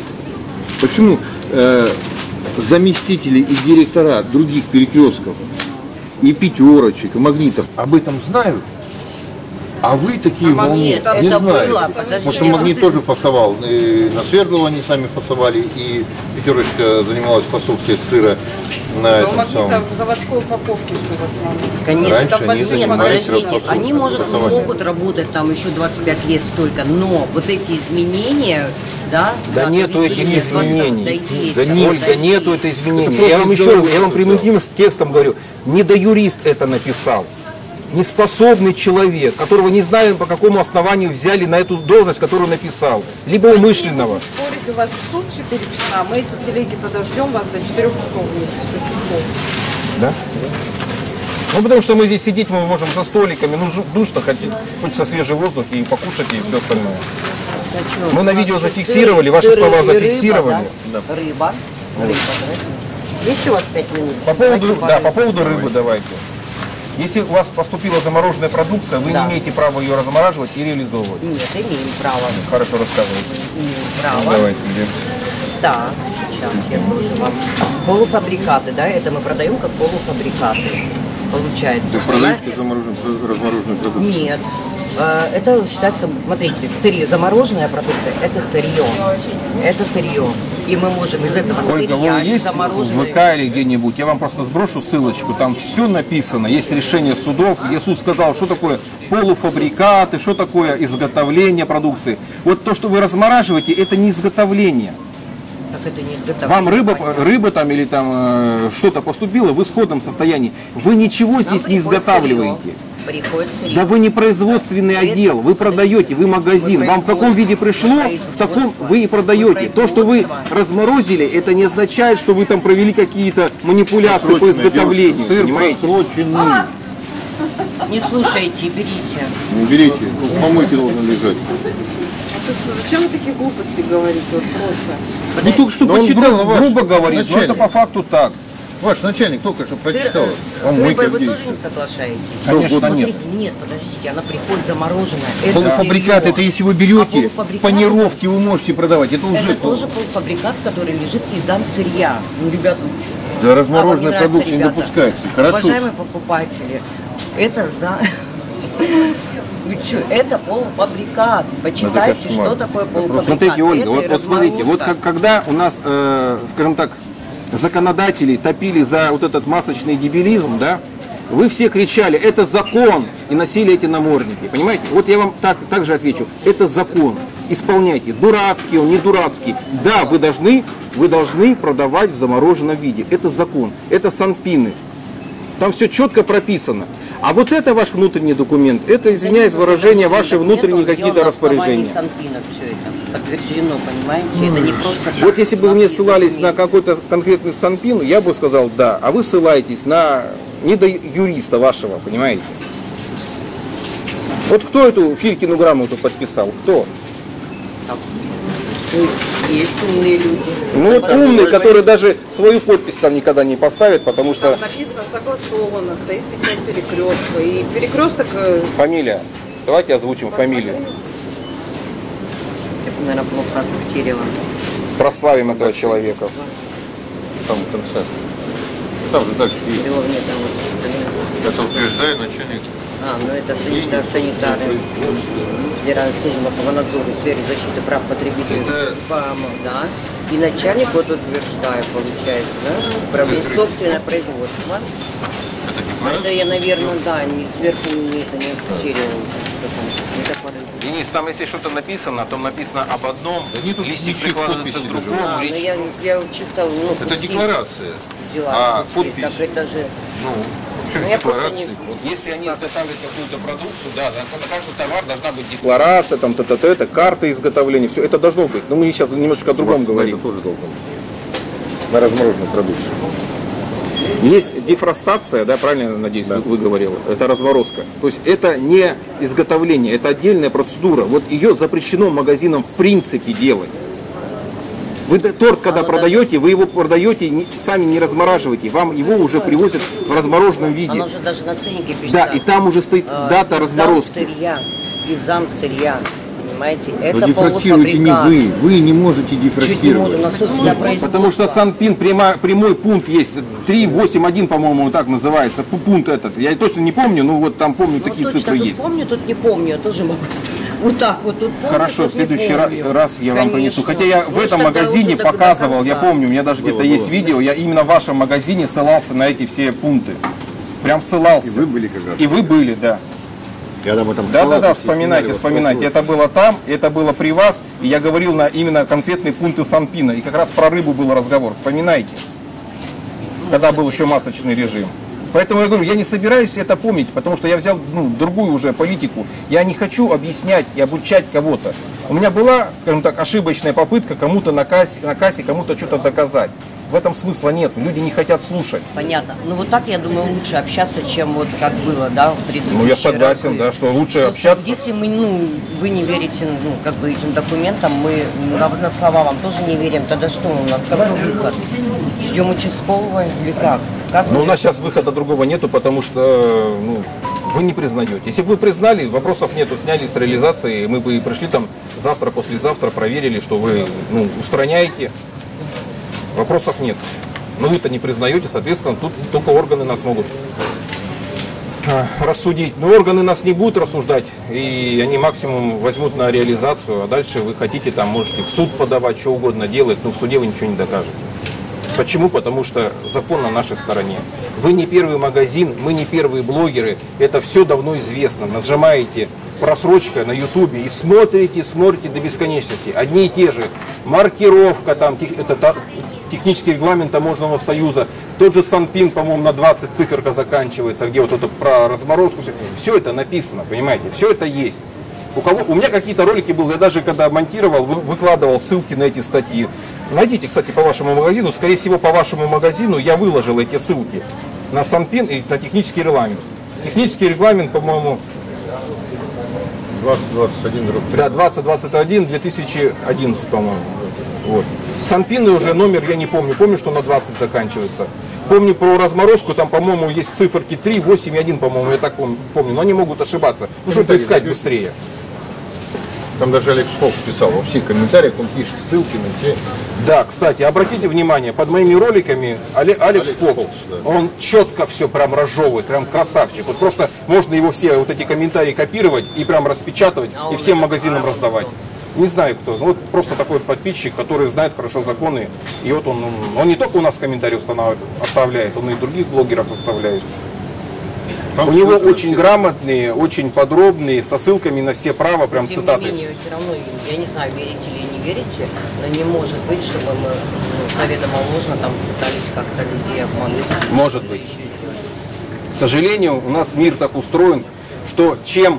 почему э, заместители и директора других перекрестков и пятерочек, и магнитов об этом знают, а вы такие А волне магнит, не это знаете. было, подожди, Потому что я магнит просто- тоже фасовал, и на Свердлово они сами фасовали, и пятерочка занималась фасовкой сыра на Но этом магнита самом. в заводской упаковке все в основном. Конечно, Раньше там они нет, занимались подождите, расфасовкой, они, может, фасованием. могут работать там еще двадцать пять лет столько, но вот эти изменения, да? Да нету довели этих до этого, изменений. да есть, Да да нет, Ольга, есть. нету это изменений. Это Я вам просто еще раз, разговор я вам такой, прямым текстом говорю, не да юрист это написал. Неспособный человек, которого не знаем, по какому основанию взяли на эту должность, которую написал. Либо умышленного. Спорить у вас в суд четыре часа, мы эти телеги подождем вас до четырёх часов вместе с участком. Да? Ну, потому что мы здесь сидеть мы можем за столиками, ну, жу- душно, хоть- хочется свежий воздух и покушать, и все остальное. А чё, Мы на у нас видео еще зафиксировали, сыры, ваши сыры слова и рыба, зафиксировали. да? Рыба. Рыба, да? Есть у вас пять минут? По поводу, Давайте да, по порыбу. поводу рыбы давайте. Если у вас поступила замороженная продукция, вы Да. не имеете права ее размораживать и реализовывать. Нет, имеем право. Хорошо рассказывайте. Имеем Ну, право. давайте, где? Да, сейчас я тоже вам. Полуфабрикаты, да, это мы продаем как полуфабрикаты. Получается. Вы продаете замороженную, размороженную продукцию? Нет. Э, Это считается, смотрите, сырье, замороженная продукция, это сырье. Это сырье. И мы можем из этого Ольга, сырья, вы есть в замороженной... ВК или где-нибудь? Я вам просто сброшу ссылочку, там все написано, есть решение судов, где суд сказал, что такое полуфабрикаты, что такое изготовление продукции. Вот то, что вы размораживаете, это не изготовление. Так это не изготовление. Вам рыба, понятно. рыба там или там э, что-то поступило в исходном состоянии. Вы ничего Нам здесь не приходит изготавливаете. сырье. Приходит сырье. Да вы не производственный Это- отдел, вы продаете, вы магазин. Мы Вам в каком виде пришло, в таком вы и продаете. То, что вы производство. разморозили, это не означает, что вы там провели какие-то манипуляции по Просроченный, изготовлению. девушка, Сыр Понимаете? просроченный. Не слушайте, берите. Не берите, в помойке должен лежать. Слушай, зачем вы такие глупости говорите? Вот просто. Ну только что Но он почитал, гру- ваш грубо говорит, но начальник. это по факту так. Ваш начальник только что прочитал. Сыр- В помойке С рыбой вы где тоже еще? не соглашаетесь? Конечно, Смотрите, нет. нет, подождите, она приходит замороженная. Это Полуфабрикат, сырье. это если вы А берете, полуфабрикат- панировки вы можете продавать. Это уже Это тоже полуфабрикат, который лежит из замсырья. Ну, ребята, вы что? Да, размороженная А, вам не продукция не нравится, допускается. ребята? Хорошо. Уважаемые покупатели, это за... Вы что, это полуфабрикат. Почитайте, Это кошмар. что такое полуфабрикат. Смотрите, Ольга, Это вот, и вот смотрите, вот разморозка. как, когда у нас, э, скажем так, законодатели топили за вот этот масочный дебилизм, да, вы все кричали, это закон, и носили эти намордники, понимаете? Вот я вам так, так же отвечу, это закон, исполняйте, дурацкий он, не дурацкий. Да, вы должны, вы должны продавать в замороженном виде, это закон, это санпины, там все четко прописано. А вот это ваш внутренний документ, это, извиняюсь, выражение, ваши внутренние какие-то распоряжения. Санпина все это подтверждено, понимаете? Это не просто так. Вот если бы У вы нас мне есть ссылались на документы. какой-то конкретный санпин, я бы сказал да, а вы ссылаетесь на не до юриста вашего, понимаете? Вот кто эту Филькину грамоту подписал? Кто? Есть умные люди. Ну вот Даже умный, может который быть, даже свою подпись там никогда не поставит, потому что Там написано согласовано, стоит печать перекрестка. И перекресток э, фамилия. Давайте озвучим фамилию. это, наверное, плохо отфиксировано. Прославим этого человека. Там в конце. Там же дальше есть. Дело нет, там вот, Это утверждает начальник. А, ну это санитар, санитары. Федеральная служба по надзору в сфере защиты прав потребителей. Это- ФАМ, да. И начальник вот утверждает, получается, да? Управление собственное производство. Это Это декларация. я, наверное, да, не сверху не это не фиксировал. Не так подойду. Денис, там если что-то написано, то написано об одном, Да нету листик ничьих прикладывается к подписей другому, А, ну речь. я, я чисто, ну, Это куски декларация. взяла. А куски. подпись? Так это же... Ну, Ну, вообще я просто декларация. не... Если они изготавливают какую-то продукцию, да, на каждый товар должна быть декларация, там, т.т.т., это карта изготовления, все это должно быть. Но мы сейчас немножечко о другом говорим. Это тоже должно быть. На размороженную продукцию. Есть дефростация, да, правильно, надеюсь, вы, вы говорили, это разморозка. То есть это не изготовление, это отдельная процедура. Вот ее запрещено магазинам в принципе делать. Вы д- торт, когда Оно продаете, вы его продаете, не- сами не размораживаете, вам его уже привозят в размороженном виде. Оно же даже на ценнике пишет. Да, и там уже стоит э, дата из разморозки. замсырья, из замсырья, понимаете? Но Это дифрактируете не полуфабрикат. вы, вы не можете Чуть не дифрактировать. можем, у нас собственное производство. Потому что Санпин прямо, прямой пункт есть, три восемь один, по-моему, так называется, пу- пункт этот. Я точно не помню, но вот там помню, Ну, такие точно, цифры тут есть. помню, тут не помню, я тоже могу. Вот так вот, тут помню, Хорошо, тут в следующий не ра- помню. раз я вам принесу. Конечно. Хотя я в Может, этом тогда магазине уже до- до показывал, я конца. помню, у меня даже где-то есть видео, я именно в вашем магазине ссылался на эти все пункты. Прям ссылался. И вы были как раз. И вы были, да. Я там этом Да, да, да, салате вспоминайте, снимали, вспоминайте. вот Это было там, это было при вас, и я говорил на именно конкретные пункты Санпина. И как раз про рыбу был разговор. Вспоминайте, когда был еще масочный режим. Поэтому я говорю, я не собираюсь это помнить, потому что я взял ну, другую уже политику. Я не хочу объяснять и обучать кого-то. У меня была, скажем так, ошибочная попытка кому-то на кассе, на кассе кому-то что-то доказать. В этом смысла нет, люди не хотят слушать. Понятно. Ну вот так, я думаю, лучше общаться, чем вот как было, да, в предыдущие Ну я согласен, разы. да, что лучше Просто общаться. Если мы, ну, вы не верите, ну, как бы этим документам, мы на, на слова вам тоже не верим, тогда что у нас, какой выход? Ждем участкового или как? Как Но вы у нас решите? сейчас выхода другого нету, потому что ну, вы не признаете. Если бы вы признали, вопросов нету, сняли с реализации, мы бы пришли там завтра, послезавтра, проверили, что вы ну, устраняете. Вопросов нет. Но вы-то не признаете, соответственно, тут только органы нас могут а, рассудить. Но органы нас не будут рассуждать, и они максимум возьмут на реализацию, а дальше вы хотите там, можете в суд подавать, что угодно делать, но в суде вы ничего не докажете. Почему? Потому что закон на нашей стороне. Вы не первый магазин, мы не первые блогеры, это все давно известно. Нажимаете просрочка на ютубе и смотрите, смотрите до бесконечности. Одни и те же. Маркировка, там, тех, это та, технический регламент таможенного союза. Тот же Санпин, по-моему, на двадцать циферка заканчивается, где вот это про разморозку. Все, все это написано, понимаете, все это есть. У, кого, у меня какие-то ролики были, я даже когда монтировал, вы, выкладывал ссылки на эти статьи. Найдите, кстати, по вашему магазину, скорее всего, по вашему магазину я выложил эти ссылки на Санпин и на технический регламент. Технический регламент, по-моему, двадцать двадцать один, да, двадцать двадцать один две тысячи одиннадцать, по-моему. Вот. Санпин уже номер я не помню, помню, что на двадцать заканчивается. Помню про разморозку, там, по-моему, есть циферки три, восемь и один, по-моему, я так помню, помню, но они могут ошибаться. Ну, чтобы искать быстрее. Там даже Алекс Фокс писал, во всех комментариях он пишет ссылки на те. Да, кстати, обратите внимание, под моими роликами Але- Алекс, Алекс Фокс, Фокс, да. он четко все прям разжевывает, прям красавчик. Вот просто можно его все вот эти комментарии копировать и прям распечатывать и всем магазинам раздавать. Не знаю кто, ну вот просто такой вот подписчик, который знает хорошо законы. И вот он, он не только у нас комментарии устанавливает, оставляет, он и других блогеров оставляет. Там У него ссылка на очень все. грамотные, очень подробные, со ссылками на все права, прям Тем цитаты. не менее, все равно, я не знаю, верите или не верите, но не может быть, чтобы мы ну, заведомо ложно там пытались как-то людей обмануть. Может быть. К сожалению, у нас мир так устроен, что чем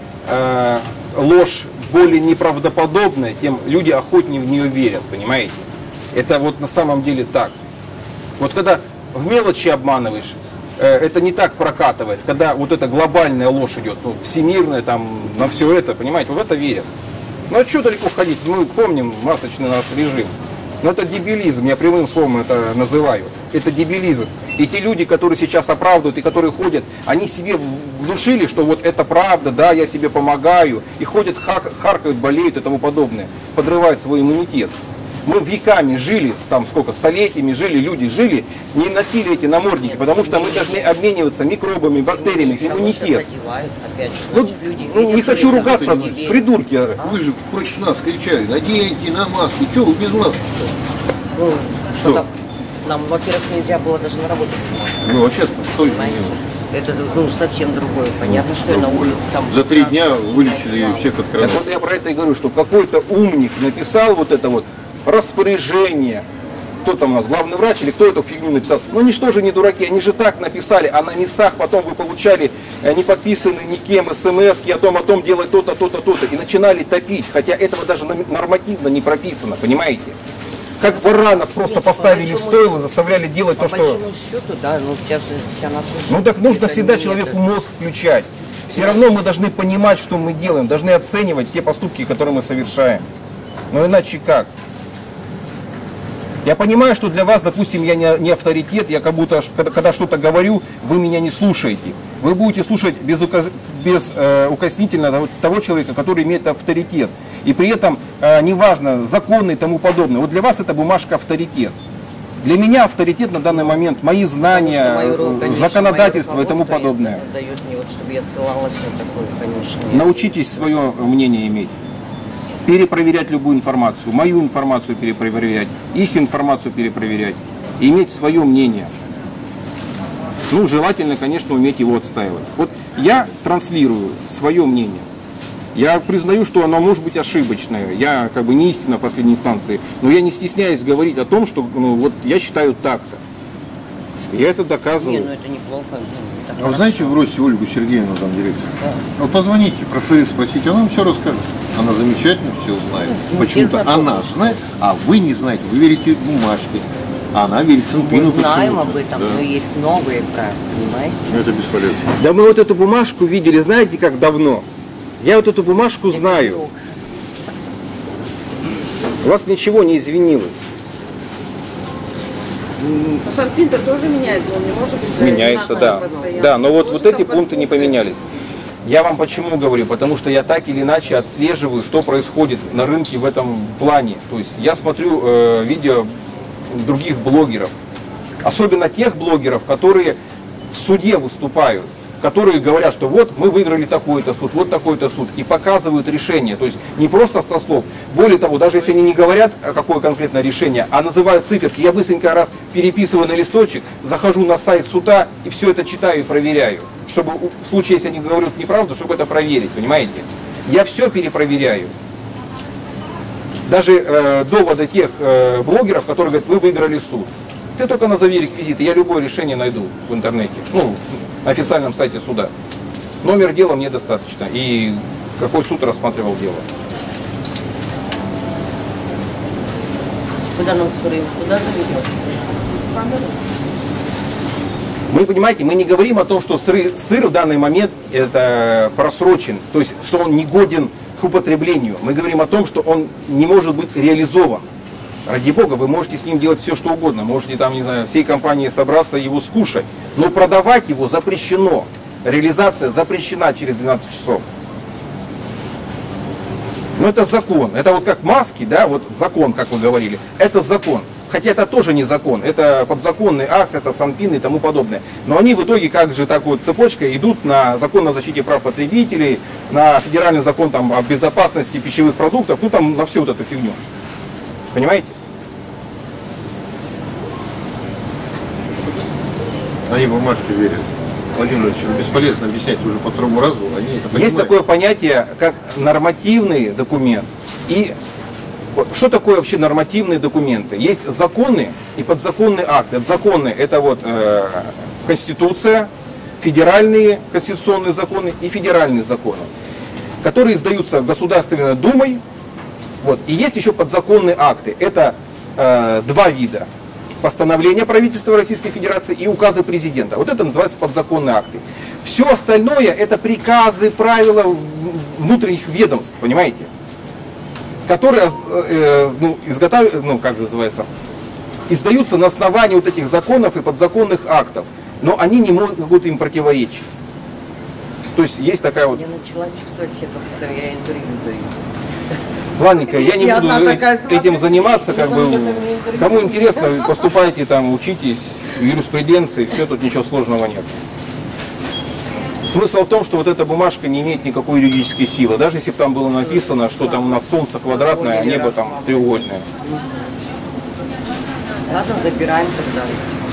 э, ложь более неправдоподобная, тем люди охотнее в нее верят, понимаете? Это вот на самом деле так. Вот когда в мелочи обманываешь, э, это не так прокатывает. Когда вот эта глобальная ложь идет, ну, всемирная, там, на все это, понимаете, вот это верят. Ну а что далеко ходить? Мы помним масочный наш режим. Но это дебилизм, я прямым словом это называю. Это дебилизм. И те люди, которые сейчас оправдывают и которые ходят, они себе внушили, что вот это правда, да, я себе помогаю. И ходят, хак, харкают, болеют и тому подобное. Подрывают свой иммунитет. Мы веками жили, там сколько, столетиями жили, люди жили, не носили эти намордники, потому что мы должны обмениваться микробами, бактериями, иммунитет. Ну, ну, не хочу ругаться, придурки. Вы же против нас кричали, наденьте на маски, что вы без маски? Ну, Что? что-то нам, во-первых, нельзя было даже на работу. Ну а сейчас кто это Понимаете? делает? Это ну, совсем другое. Понятно, что я на улице там... За три дня вылечили всех от Так коронавируса. вот я про это и говорю, что какой-то умник написал вот это вот распоряжение. Кто там у нас, главный врач или кто эту фигню написал? Ну они что же не дураки, они же так написали, а на местах потом вы получали э, не подписанные никем смс-ки о том, о том делать то-то, то-то, то-то. И начинали топить, хотя этого даже нормативно не прописано, понимаете? Как баранов просто Нет, поставили по в стойло, заставляли делать По то, что... большому счету, да, ну вся, же- вся наша жизнь. Ну так нужно это всегда не человеку это. мозг включать. Все равно мы должны понимать, что мы делаем, должны оценивать те поступки, которые мы совершаем. Но иначе как? Я понимаю, что для вас, допустим, я не, не авторитет, я как будто, когда, когда что-то говорю, вы меня не слушаете. Вы будете слушать без, указ, без э, укоснительно того, того человека, который имеет авторитет. И при этом, э, неважно, законы и тому подобное. Вот для вас эта бумажка авторитет. Для меня авторитет на данный момент мои знания, Майору, конечно, законодательство майор и тому подобное. Дает мне, вот, чтобы я ссылалась на такое, конечно. Научитесь свое мнение иметь. Перепроверять любую информацию, мою информацию перепроверять, их информацию перепроверять, и иметь свое мнение. Ну, желательно, конечно, уметь его отстаивать. Вот я транслирую свое мнение. Я признаю, что оно может быть ошибочное. Я как бы не истина в последней инстанции. Но я не стесняюсь говорить о том, что ну, вот я считаю так-то. Я это доказываю. Не, ну это неплохо. Ну, это а вы знаете, вы бросите Ольгу Сергеевну, там директор? Да. Вот позвоните, про сыры спросите, она вам все расскажет. Она замечательно все знает. Ну, почему-то она знает, а вы не знаете. Вы верите бумажке, а она верит Цинпину. Мы знаем об этом, да. Но есть новые правила, понимаете? Ну, это бесполезно. Да мы вот эту бумажку видели, знаете, как давно? Я вот эту бумажку знаю. У вас ничего не изменилось. Санпин-то тоже меняется, он не может быть Меняется, да. Постоянно. Да, но вот, Тоже вот эти там пункты не поменялись. Я вам почему говорю? Потому что я так или иначе отслеживаю, что происходит на рынке в этом плане. То есть я смотрю э, видео других блогеров. Особенно тех блогеров, которые в суде выступают. Которые говорят, что вот мы выиграли такой-то суд, вот такой-то суд, и показывают решение, то есть не просто со слов. Более того, даже если они не говорят, какое конкретное решение, а называют циферки, я быстренько раз переписываю на листочек, захожу на сайт суда и все это читаю и проверяю, чтобы в случае, если они говорят неправду, чтобы это проверить, понимаете? Я все перепроверяю. Даже э, доводы тех э, блогеров, которые говорят, вы выиграли суд. Ты только назови реквизиты, я любое решение найду в интернете. Ну, на официальном сайте суда. Номер дела мне достаточно. И какой суд рассматривал дело. Куда нам сыры? Куда заведем? Мы, понимаете, мы не говорим о том, что сыр, сыр в данный момент это просрочен. То есть, что он не годен к употреблению. Мы говорим о том, что он не может быть реализован. Ради бога, вы можете с ним делать все, что угодно. Можете там, не знаю, всей компанией собраться и его скушать. Но продавать его запрещено. Реализация запрещена через двенадцать часов. Но это закон. Это вот как маски, да, вот закон, как вы говорили. Это закон. Хотя это тоже не закон. Это подзаконный акт, это Санпин и тому подобное. Но они в итоге как же так вот цепочкой идут на закон о защите прав потребителей, на федеральный закон там, о безопасности пищевых продуктов, ну там на всю вот эту фигню. Понимаете? Они бумажки верят. Владимир Владимирович, бесполезно объяснять уже по второму разу. Они это понимают. Есть такое понятие, как нормативный документ. И что такое вообще нормативные документы? Есть законы и подзаконные акты. Законы — это вот э, Конституция, федеральные конституционные законы и федеральные законы, которые издаются Государственной Думой. Вот. И есть еще подзаконные акты. Это э, два вида. Постановления правительства Российской Федерации и указы президента. Вот это называется подзаконные акты. Все остальное это приказы, правила внутренних ведомств, понимаете? Которые э, ну, изготавливаются, ну как называется, издаются на основании вот этих законов и подзаконных актов. Но они не могут им противоречить. То есть есть такая вот... Я начала чувствовать себя, как будто я интервью даю. Ладненько, я не Я буду одна такая этим смотрю, заниматься, как бы, интервью. кому интересно, поступайте там, учитесь, юриспруденции, все, тут ничего сложного нет. Смысл в том, что вот эта бумажка не имеет никакой юридической силы, даже если бы там было написано, что там у нас солнце квадратное, а небо там треугольное. Ладно, забираем тогда.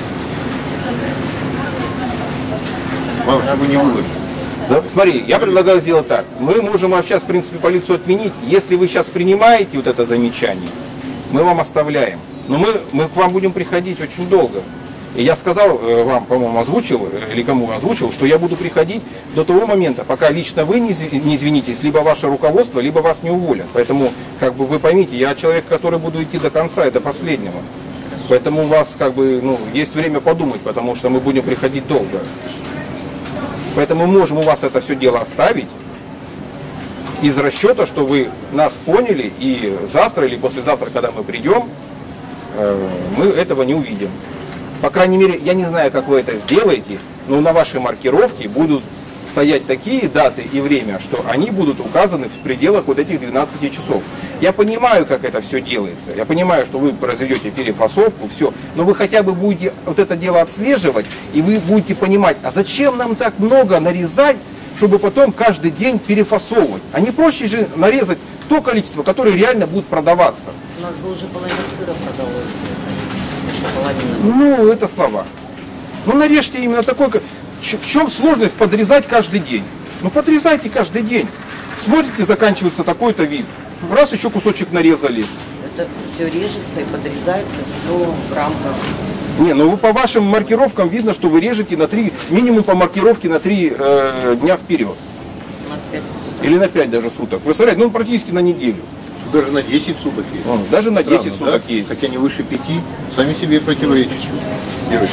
Вам, чтобы не выложить. Да, смотри, я предлагаю сделать так. Мы можем сейчас, в принципе, полицию отменить. Если вы сейчас принимаете вот это замечание, мы вам оставляем. Но мы, мы к вам будем приходить очень долго. И я сказал э, вам, по-моему, озвучил, или кому озвучил, что я буду приходить до того момента, пока лично вы не, не извинитесь, либо ваше руководство, либо вас не уволят. Поэтому, как бы вы поймите, я человек, который буду идти до конца и до последнего. Поэтому у вас, как бы, ну, есть время подумать, потому что мы будем приходить долго. Поэтому мы можем у вас это все дело оставить из расчета, что вы нас поняли, и завтра или послезавтра, когда мы придем, мы этого не увидим. По крайней мере, я не знаю, как вы это сделаете, но на вашей маркировке будут стоять такие даты и время, что они будут указаны в пределах вот этих двенадцати часов. Я понимаю, как это все делается. Я понимаю, что вы произведете перефасовку, все. Но вы хотя бы будете вот это дело отслеживать, и вы будете понимать, а зачем нам так много нарезать, чтобы потом каждый день перефасовывать? А не проще же нарезать то количество, которое реально будет продаваться. У нас бы уже половина сыра продалось. Ну, это слова. Ну, нарежьте именно такой... В чем сложность подрезать каждый день? Ну, подрезайте каждый день. Смотрите, заканчивается такой-то вид. Раз еще кусочек нарезали. Это все режется и подрезается все в рамках. Не, ну по вашим маркировкам видно, что вы режете на три, минимум по маркировке на три э, дня вперед. У нас пять суток. Или на пять даже суток. Представляете, ну практически на неделю. Даже на десять суток есть. О, даже на десять Странно, суток да? есть. Хотя не выше пяти, сами себе противоречат. Девочки.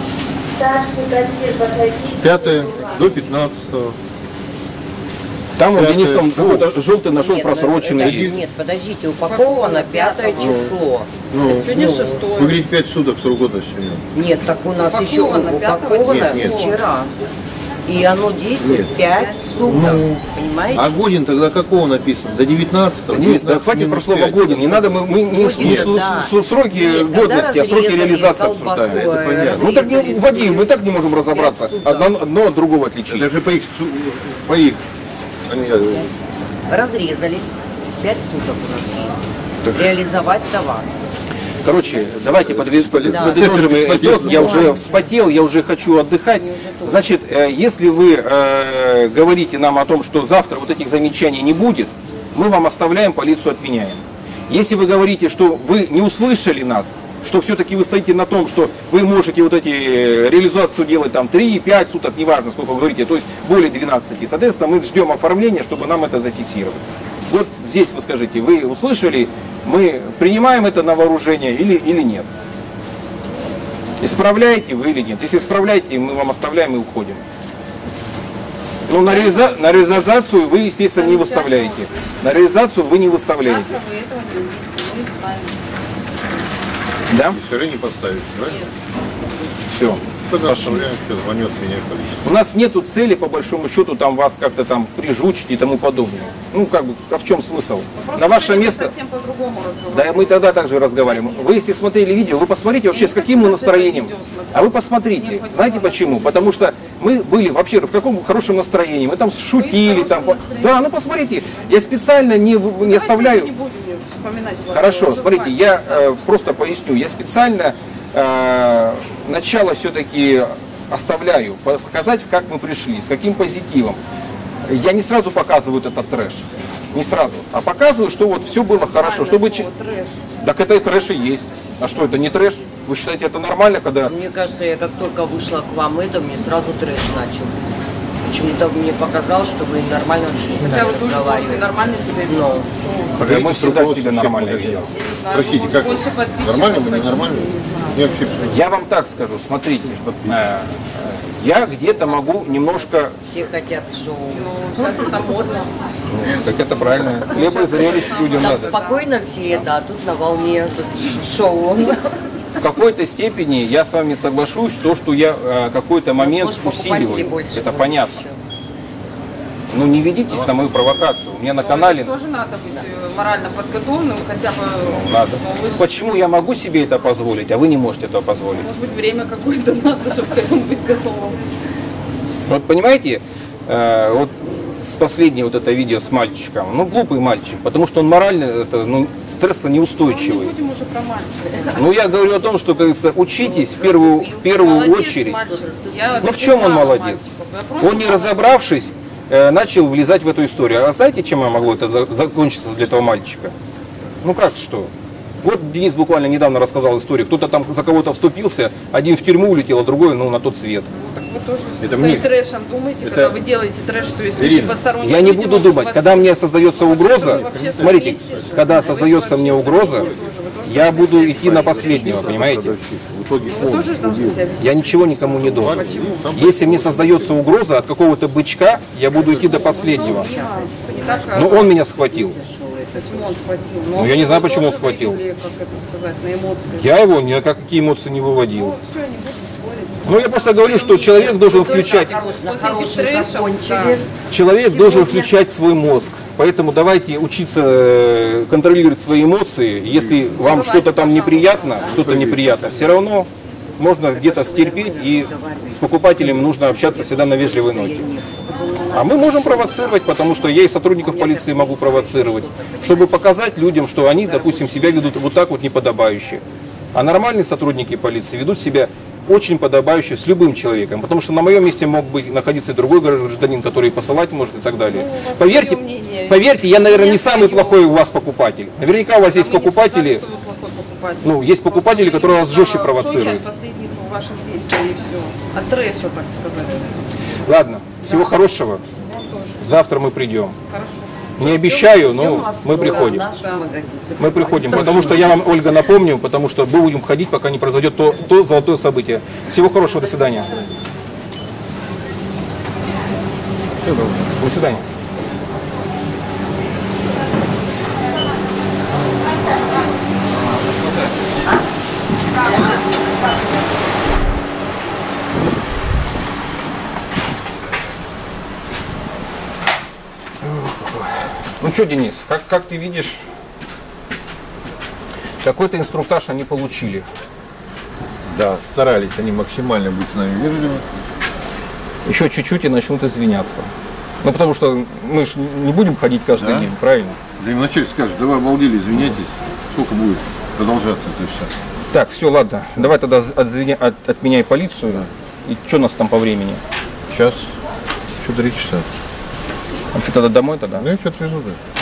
Пятое до пятнадцатого. Там он, Денис, там какой-то желтый нашел Нет, просроченный это- лист. Нет, подождите, упаковано пятое число. Ну, Сегодня ну, шестое. Вы говорите пять суток срок годности у него. Нет, так у нас еще Упаковано пятого упаковано числа. Нет, нет. вчера. И оно действует Нет. пять суток. Ну, Понимаете? А Годин тогда какого написано? До девятнадцатого? Денис, да хватит про слово годен. Не надо, мы, мы не, с- не с- да. с- сроки Нет, тогда годности, а сроки разрезали реализации колбасу, обсуждаем. Это понятно. Ну так не разрезали Вадим, сыр. мы так не можем разобраться. Пять суток. Одно, одно от другого отличить. Это же по их, су- по их. Они, э, Разрезали. Пять суток у нас есть. Реализовать товар. Короче, давайте подве- под- Да. подытожим Это итог. Я уже вспотел, я уже хочу отдыхать. Значит, э, если вы э, говорите нам о том, что завтра вот этих замечаний не будет, мы вам оставляем, полицию отменяем. Если вы говорите, что вы не услышали нас, что все-таки вы стоите на том, что вы можете вот эти э, реализацию делать там три-пять суток, неважно сколько вы говорите, то есть более двенадцати, соответственно, мы ждем оформления, чтобы нам это зафиксировать. Вот здесь вы скажите, вы услышали, мы принимаем это на вооружение или, или нет? Исправляете вы или нет? Если исправляете, мы вам оставляем и уходим. Но на, реализа- на реализацию вы, естественно, не выставляете. На реализацию вы не выставляете. Завтра вы этого не увидите, мы исправим. Да? и сыры не поставить, правильно? Все. Тогда оставляем, все, звонет, меняет количество. У нас нету цели, по большому счету, там вас как-то там прижучить и тому подобное. Ну, как бы, а в чем смысл? На ваше Просто место... совсем по-другому разговариваем. Да, мы тогда также разговариваем. Вы, если смотрели видео, вы посмотрите вообще, Я с не каким хочу мы даже это настроением. видео смотреть. А вы посмотрите. Мне хватило Знаете на почему? что. Потому что мы были вообще в каком хорошем настроении. Мы там шутили. в Там... хорошем настроении. Да, ну посмотрите. Я специально не, в- не Давайте оставляю... мы не будем вспоминать ваши Хорошо, уже смотрите, бывает, я достаточно. э, просто поясню. Я специально э, начало все-таки оставляю, по- показать, как мы пришли, с каким позитивом. Я не сразу показываю этот трэш. Не сразу. А показываю, что вот все было хорошо. Чтобы... че- Слово трэш. Так это и трэш и есть. А что, это не трэш? Вы считаете, это нормально, когда... Мне кажется, я как только вышла к вам, это мне сразу трэш начался. Почему-то мне показалось, что вы нормально вообще не Хотя стали вы тоже можете разговаривать. нормально себя вести. Но. Да мы всегда Руководство себя всех нормально магазинов. ведем. Простите, как? Больше подписчиков Нормально мы, хотите, ненормально? не знаю. Я вообще... Я вам так скажу, смотрите. э, Я где-то могу немножко... Все хотят шоу. Ну, сейчас это модно. Так это правильно. Хлеба и зрелищ людям Там надо. спокойно все, да, тут на волне тут шоу. В какой-то степени я с вами соглашусь, то, что я э, какой-то момент может, покупателей усиливаю. больше Это будет понятно. еще. Ну не ведитесь на мою провокацию. У меня на Но канале это же тоже надо быть э, морально подготовленным, хотя бы... надо. Ну, вы ж- Почему я могу себе это позволить, а вы не можете этого позволить? Может быть, время какое-то надо, чтобы к этому быть готовым. Вот понимаете, э, вот с последнее вот это видео с мальчиком, ну глупый мальчик, потому что он морально это, ну, Ну, стрессонеустойчивый. не будем уже про мальчика. Ну я говорю о том, что, как говорится, учитесь в первую, в первую Молодец, очередь. мальчик. Я Ну в чем он мало молодец? мальчиков. Я просто Он не мало. разобравшись, э, начал влезать в эту историю. А знаете, чем могло это за- закончиться для этого мальчика? Ну как что? Вот Денис буквально недавно рассказал историю. Кто-то там за кого-то вступился, один в тюрьму улетел, а другой ну, на тот свет. Так вы тоже Это с мне. своим трэшем думаете, Это- когда вы делаете трэш, что если Ирина, люди посторонние Я не люди буду могут думать, вас- когда мне создается Вот угроза, вы вообще смотрите, вместе же. когда Вы создается вообще мне угроза, вместе тоже, вы тоже я должны буду себя идти на вести. последнего, понимаете? В итоге Ну, вы он тоже должны убил. себя вести. Я ничего никому не должен. Почему? Если мне создается угроза от какого-то бычка, я буду идти до последнего. Ушел мимо. Не так, а- Но он меня схватил. Почему он схватил? Ну, я не знаю, вы почему он тоже схватил. вывели, как это сказать, на эмоции. Я его ни на какие эмоции не выводил. Ну, все, не буду спорить. Ну, я просто говорю, что человек должен включать, После этих трэшев, да. человек должен включать свой мозг. Поэтому давайте учиться э, контролировать свои эмоции. Если вам что-то там неприятно, что-то неприятно, все равно можно где-то стерпеть, и с покупателем нужно общаться всегда на вежливой ноте. А мы можем провоцировать, потому что я и сотрудников полиции могу провоцировать, чтобы показать людям, что они, допустим, себя ведут вот так вот неподобающе. А нормальные сотрудники полиции ведут себя очень подобающе с любым человеком, потому что на моем месте мог бы находиться и другой гражданин, который посылать может и так далее. Ну, Поверьте, поверьте, я, наверное, не самый плохой у вас покупатель. Наверняка у вас есть покупатели, ну, есть покупатели, которые вас жестче провоцируют. Последних ваших действий и все. От трэша, так сказать. Ладно, всего хорошего. Завтра мы придем. Хорошо. Не обещаю, но мы приходим. Мы приходим, потому что я вам, Ольга, напомню, потому что будем ходить, пока не произойдет то, то золотое событие. Всего хорошего, до свидания. До свидания. Ну что, Денис, как, как ты видишь, какой-то инструктаж они получили. Да, старались они максимально быть с нами вежливы. Еще чуть-чуть и начнут извиняться. Ну потому что мы же не будем ходить каждый Да? день, правильно? Да им начальник скажет, да вы обалдели, извиняйтесь, сколько будет продолжаться это все. Так, все, ладно, давай тогда отзвени, от, отменяй полицию. Да. И что у нас там по времени? Сейчас еще три часа. А что, тогда домой тогда? Ну, я что-то везу, да.